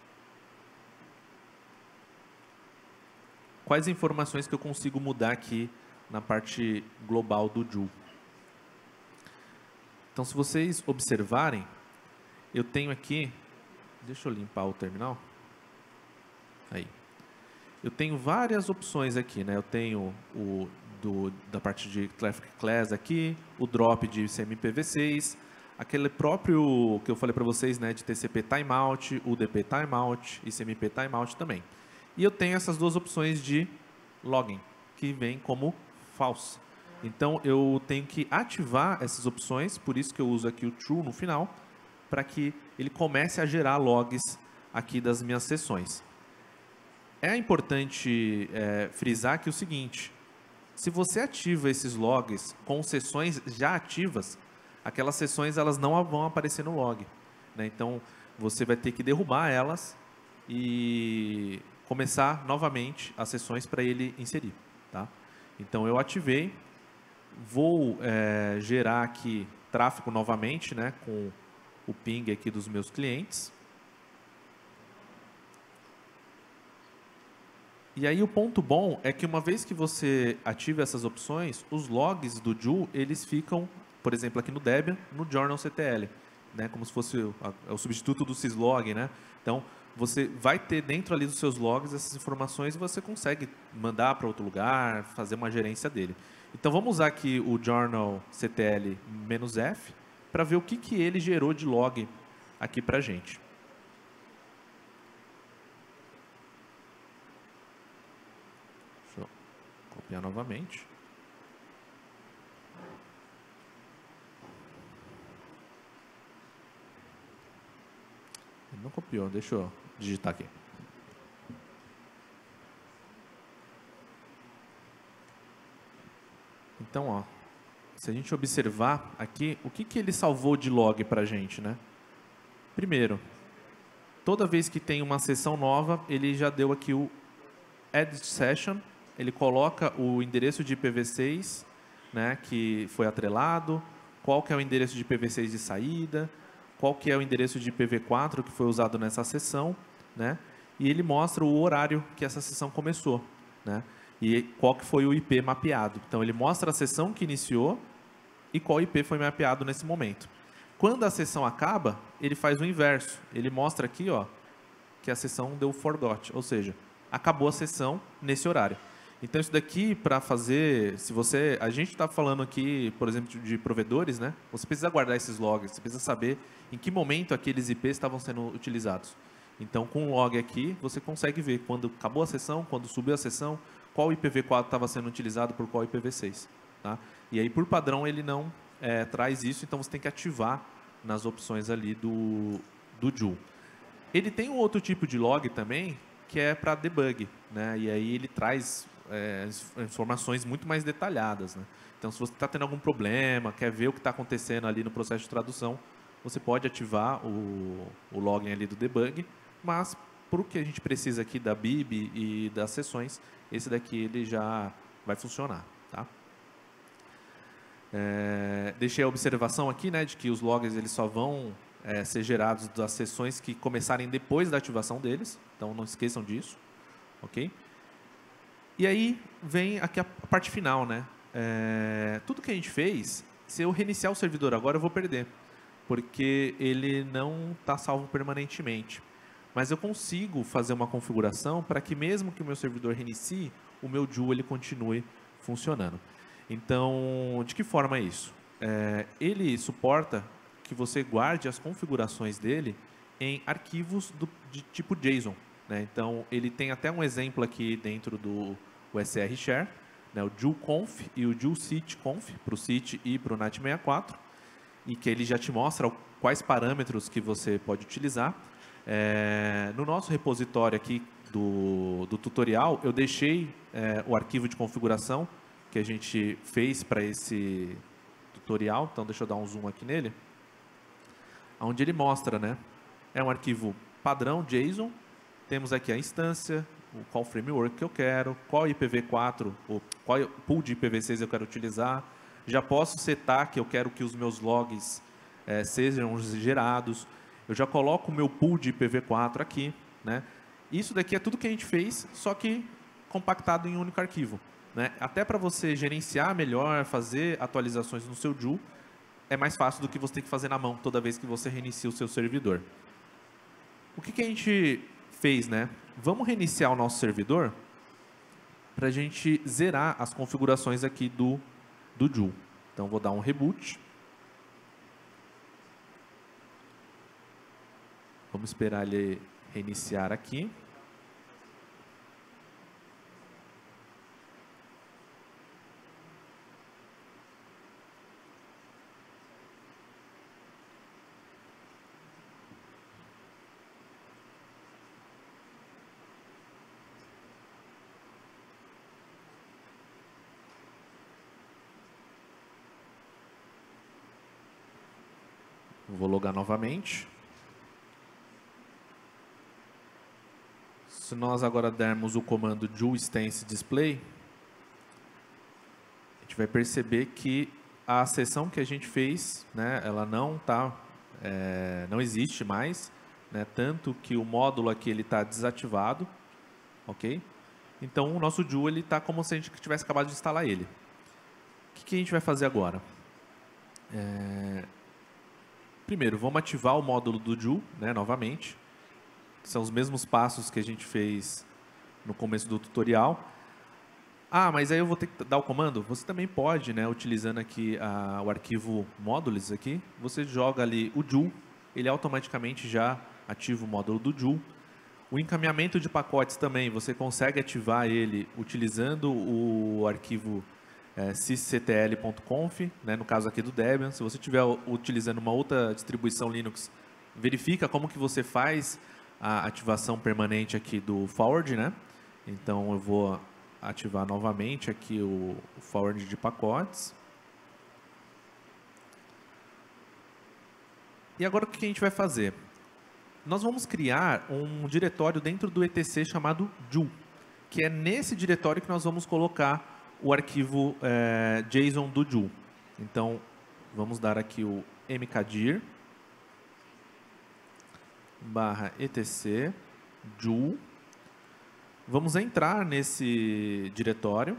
Quais informações que eu consigo mudar aqui na parte global do Joule? Então, se vocês observarem, eu tenho aqui, deixa eu limpar o terminal. Aí. Eu tenho várias opções aqui, né? Eu tenho o do, da parte de Traffic Class aqui, o drop de I C M P v seis, aquele próprio que eu falei para vocês, né, de T C P Timeout, U D P Timeout, I C M P Timeout também. E eu tenho essas duas opções de login, que vem como false. Então, eu tenho que ativar essas opções, por isso que eu uso aqui o true no final, para que ele comece a gerar logs aqui das minhas sessões. É importante é, frisar aqui o seguinte, se você ativa esses logs com sessões já ativas, aquelas sessões elas não vão aparecer no log, né? Então, você vai ter que derrubar elas e começar novamente as sessões para ele inserir, tá? Então, eu ativei, vou é, gerar aqui tráfego novamente, né, com o ping aqui dos meus clientes. E aí o ponto bom é que uma vez que você ativa essas opções, os logs do Joule, eles ficam, por exemplo, aqui no Debian, no Journal C T L, né, como se fosse o, o substituto do syslog, né? Então, você vai ter dentro ali dos seus logs essas informações e você consegue mandar para outro lugar, fazer uma gerência dele. Então, vamos usar aqui o Journal C T L-F para ver o que, que ele gerou de log aqui para a gente. Deixa eu copiar novamente. não copiou, deixa eu digitar aqui. Então, ó, se a gente observar aqui, o que, que ele salvou de log para a gente, né? Primeiro, toda vez que tem uma sessão nova, ele já deu aqui o add session, ele coloca o endereço de I P v seis, né, que foi atrelado, qual que é o endereço de I P v seis de saída, qual que é o endereço de I P v quatro que foi usado nessa sessão, né? E ele mostra o horário que essa sessão começou, né? E qual que foi o I P mapeado. Então, ele mostra a sessão que iniciou e qual I P foi mapeado nesse momento. Quando a sessão acaba, ele faz o inverso. Ele mostra aqui, ó, que a sessão deu forgot, ou seja, acabou a sessão nesse horário. Então, isso daqui, para fazer, se você, a gente está falando aqui, por exemplo, de provedores, né? Você precisa guardar esses logs, você precisa saber em que momento aqueles I Ps estavam sendo utilizados. Então, com o log aqui, você consegue ver quando acabou a sessão, quando subiu a sessão, qual I P v quatro estava sendo utilizado por qual I P v seis. Tá? E aí, por padrão, ele não é, traz isso, então você tem que ativar nas opções ali do, do Joule. Ele tem um outro tipo de log também, que é para debug, né? E aí ele traz é, informações muito mais detalhadas, né? Então, se você está tendo algum problema, quer ver o que está acontecendo ali no processo de tradução, você pode ativar o, o login ali do debug, mas para o que a gente precisa aqui da B I B e das sessões, esse daqui ele já vai funcionar, tá? É, deixei a observação aqui, né, de que os logs eles só vão é, ser gerados das sessões que começarem depois da ativação deles, então não esqueçam disso, ok? E aí vem aqui a parte final, né? É, tudo que a gente fez, se eu reiniciar o servidor agora eu vou perder, porque ele não está salvo permanentemente. Mas eu consigo fazer uma configuração para que mesmo que o meu servidor reinicie, o meu Joule ele continue funcionando. Então, de que forma é isso? É, ele suporta que você guarde as configurações dele em arquivos do, de tipo JSON, né? Então, ele tem até um exemplo aqui dentro do U S R Share, né? O JuleConf e o JuleSitConf, para o Sit e para o NAT sessenta e quatro, e que ele já te mostra quais parâmetros que você pode utilizar. É, no nosso repositório aqui do, do tutorial, eu deixei é, o arquivo de configuração que a gente fez para esse tutorial. Então, deixa eu dar um zoom aqui nele. Onde ele mostra, né? É um arquivo padrão JSON. Temos aqui a instância, o qual framework que eu quero, qual I P v quatro, ou qual pool de I P v seis eu quero utilizar. Já posso setar que eu quero que os meus logs é, sejam gerados. Eu já coloco o meu pool de I P v quatro aqui, né? Isso daqui é tudo que a gente fez, só que compactado em um único arquivo, né? Até para você gerenciar melhor, fazer atualizações no seu Joule, é mais fácil do que você ter que fazer na mão toda vez que você reinicia o seu servidor. O que, que a gente fez, né? Vamos reiniciar o nosso servidor para a gente zerar as configurações aqui do, do Joule. Então, vou dar um reboot. Vamos esperar ele reiniciar aqui. Vou logar novamente. Se nós agora dermos o comando JuleStanceDisplay, a gente vai perceber que a seção que a gente fez, né, ela não tá, é, não existe mais, né, tanto que o módulo aqui ele está desativado, ok? Então o nosso Joule ele está como se a gente tivesse acabado de instalar ele. O que, que a gente vai fazer agora? É, primeiro, vamos ativar o módulo do Joule, né, novamente. São os mesmos passos que a gente fez no começo do tutorial. Ah, mas aí eu vou ter que dar o comando? Você também pode, né, utilizando aqui a, o arquivo modules aqui, você joga ali o Joule, ele automaticamente já ativa o módulo do Joule. O encaminhamento de pacotes também, você consegue ativar ele utilizando o arquivo é, sysctl ponto conf, né, no caso aqui do Debian. Se você estiver utilizando uma outra distribuição Linux, verifica como que você faz a ativação permanente aqui do forward, né? Então eu vou ativar novamente aqui o, o forward de pacotes. E agora o que a gente vai fazer? Nós vamos criar um diretório dentro do E T C chamado Joule, que é nesse diretório que nós vamos colocar o arquivo é, JSON do Joule. Então, vamos dar aqui o mkdir barra etc Joule. Vamos entrar nesse diretório.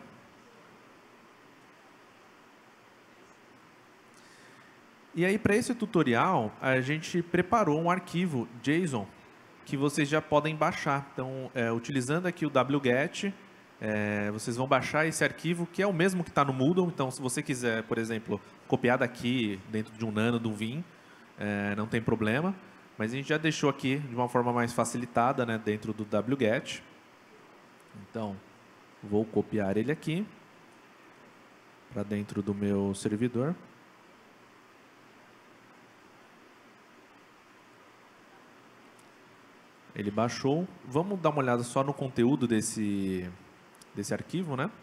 E aí, para esse tutorial, a gente preparou um arquivo JSON que vocês já podem baixar. Então, é, utilizando aqui o wget, é, vocês vão baixar esse arquivo, que é o mesmo que está no Moodle. Então, se você quiser, por exemplo, copiar daqui dentro de um Nano, de um Vim, é, não tem problema. Mas a gente já deixou aqui de uma forma mais facilitada, né, dentro do wget. Então, vou copiar ele aqui para dentro do meu servidor. Ele baixou. Vamos dar uma olhada só no conteúdo desse, desse arquivo, né?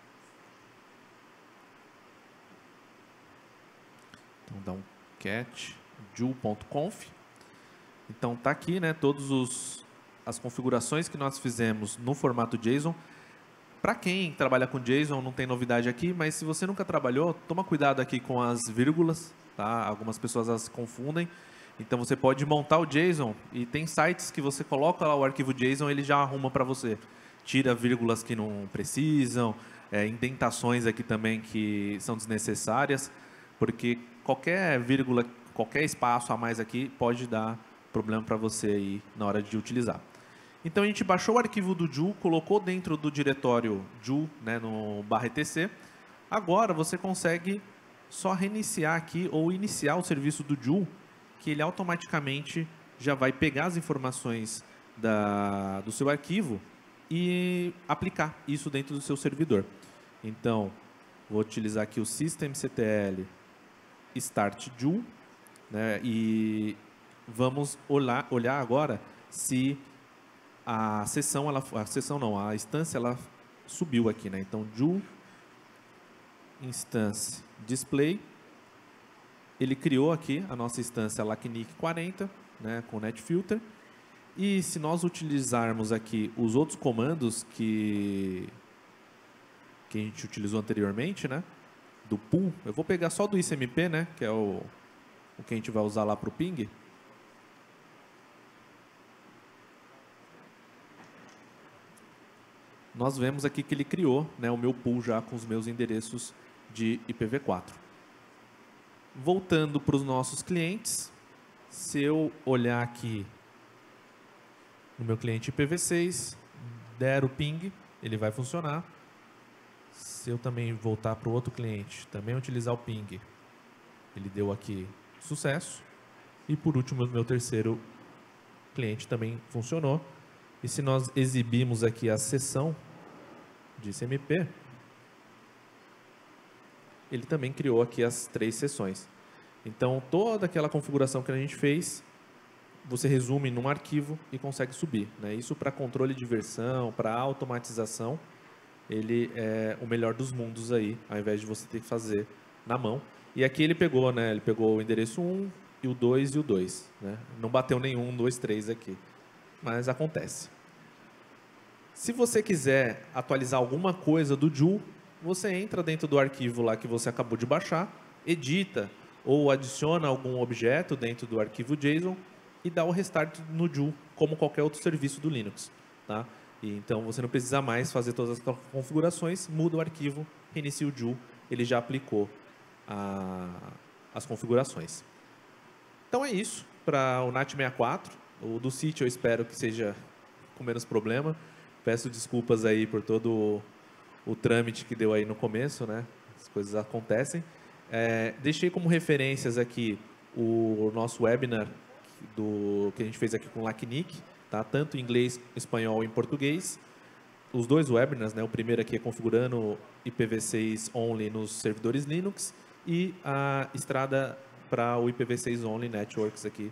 Então, dá um cat joule ponto conf. Então, tá aqui, né, todos os as configurações que nós fizemos no formato JSON. Para quem trabalha com JSON, não tem novidade aqui, mas se você nunca trabalhou, toma cuidado aqui com as vírgulas, tá? Algumas pessoas as confundem. Então, você pode montar o JSON e tem sites que você coloca lá o arquivo JSON, ele já arruma para você. Tira vírgulas que não precisam, é, indentações aqui também que são desnecessárias, porque qualquer vírgula, qualquer espaço a mais aqui pode dar problema para você aí na hora de utilizar. Então, a gente baixou o arquivo do Joule, colocou dentro do diretório Joule, né, no barra etc. Agora, você consegue só reiniciar aqui ou iniciar o serviço do Joule, que ele automaticamente já vai pegar as informações da, do seu arquivo e aplicar isso dentro do seu servidor. Então, vou utilizar aqui o systemctl start Joule, né, e vamos olhar, olhar agora se a sessão, ela, a sessão não, a instância ela subiu aqui, né? Então, Joule instance display, ele criou aqui a nossa instância lacnic quarenta, né, com netfilter. E se nós utilizarmos aqui os outros comandos que, que a gente utilizou anteriormente, né, do pool, eu vou pegar só do icmp, né, que é o, o que a gente vai usar lá para o ping. Nós vemos aqui que ele criou, né, o meu pool já com os meus endereços de I P v quatro. Voltando para os nossos clientes, se eu olhar aqui no meu cliente I P v seis, der o ping, ele vai funcionar. Se eu também voltar para o outro cliente, também utilizar o ping, ele deu aqui sucesso. E por último, o meu terceiro cliente também funcionou. E se nós exibirmos aqui a sessão de I C M P, ele também criou aqui as três sessões. Então, toda aquela configuração que a gente fez, você resume num arquivo e consegue subir, né? Isso para controle de versão, para automatização, ele é o melhor dos mundos aí, ao invés de você ter que fazer na mão. E aqui ele pegou, né? Ele pegou o endereço um, e o dois e o dois, né? Não bateu nenhum, um, dois, três aqui, mas acontece. Se você quiser atualizar alguma coisa do Joule, você entra dentro do arquivo lá que você acabou de baixar, edita ou adiciona algum objeto dentro do arquivo JSON e dá o restart no Joule, como qualquer outro serviço do Linux, tá? E então você não precisa mais fazer todas as configurações, muda o arquivo, reinicia o Joule, ele já aplicou a, as configurações. Então é isso para o NAT sessenta e quatro. O do sítio eu espero que seja com menos problema. Peço desculpas aí por todo o, o trâmite que deu aí no começo, né? As coisas acontecem. É, deixei como referências aqui o nosso webinar do, que a gente fez aqui com o Lacnic, tá? Tanto em inglês, espanhol e em português. Os dois webinars, né? O primeiro aqui é configurando I P v seis only nos servidores Linux e a estrada para o I P v seis only networks aqui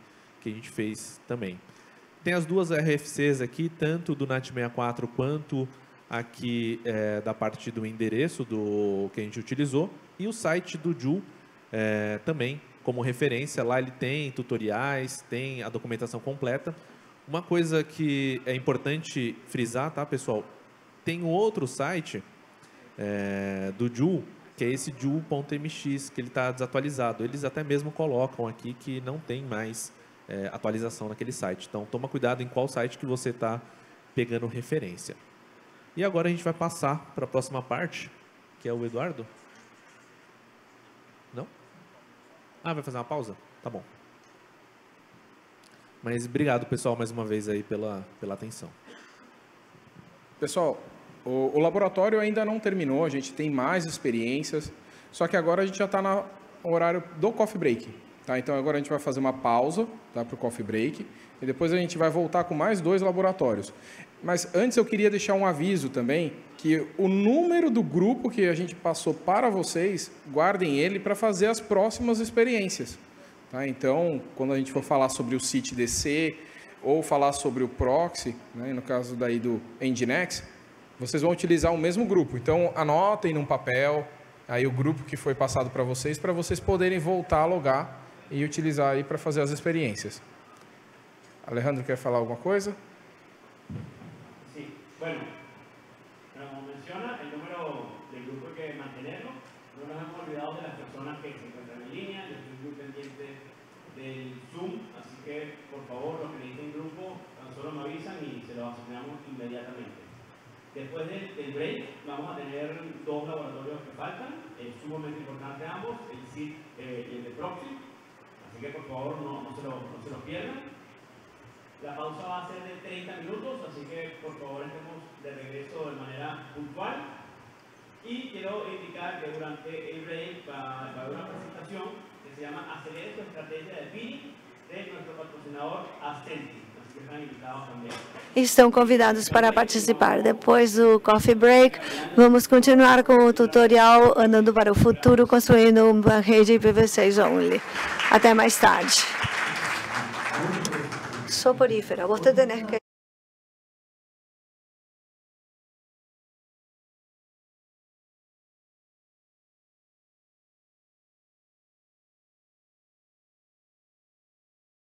que a gente fez também. Tem as duas R F Cs aqui, tanto do NAT sessenta e quatro quanto aqui é, da parte do endereço do, que a gente utilizou. E o site do Joule é, também, como referência. Lá ele tem tutoriais, tem a documentação completa. Uma coisa que é importante frisar, tá, pessoal? Tem um outro site é, do Joule, que é esse joule ponto m x, que ele está desatualizado. Eles até mesmo colocam aqui que não tem mais é, atualização naquele site. Então, toma cuidado em qual site que você está pegando referência. E agora a gente vai passar para a próxima parte, que é o Eduardo. Não? Ah, vai fazer uma pausa? Tá bom. Mas obrigado, pessoal, mais uma vez aí pela, pela atenção. Pessoal, o, o laboratório ainda não terminou, a gente tem mais experiências, só que agora a gente já está no horário do coffee break. Tá? Então, agora a gente vai fazer uma pausa, tá, para o coffee break, e depois a gente vai voltar com mais dois laboratórios. Mas antes eu queria deixar um aviso também, que o número do grupo que a gente passou para vocês, guardem ele para fazer as próximas experiências. Tá? Então, quando a gente for falar sobre o C I T D C, ou falar sobre o proxy, né, no caso daí do Nginx, vocês vão utilizar o mesmo grupo. Então, anotem num papel aí o grupo que foi passado para vocês, para vocês poderem voltar a logar e utilizar aí para fazer as experiências. Alejandro, quer falar alguma coisa? Sí, bueno, como menciona, el número del grupo hay que mantenerlo. No nos hemos olvidado de las personas que se encuentran en línea. Yo estoy muy pendiente del Zoom, así que por favor, los que necesiten grupo, tan solo me avisan y se lo asignamos inmediatamente. Después del, del break, vamos a tener dos laboratorios que faltan, es sumamente importante ambos, el C I T eh, y el de proxy. Así que por favor no, no, se lo, no se lo pierdan. La pausa va a ser de treinta minutos, así que por favor estemos de regreso de manera puntual. Y quiero indicar que durante el break va, va a haber una presentación que se llama Acelere tu estrategia de bidding de nuestro patrocinador Ascenti. Así que están invitados también. Estão convidados para participar. Depois do coffee break, vamos continuar com o tutorial Andando para o Futuro, construindo uma rede I P v seis only. Até mais tarde. Soporífera, vou tener que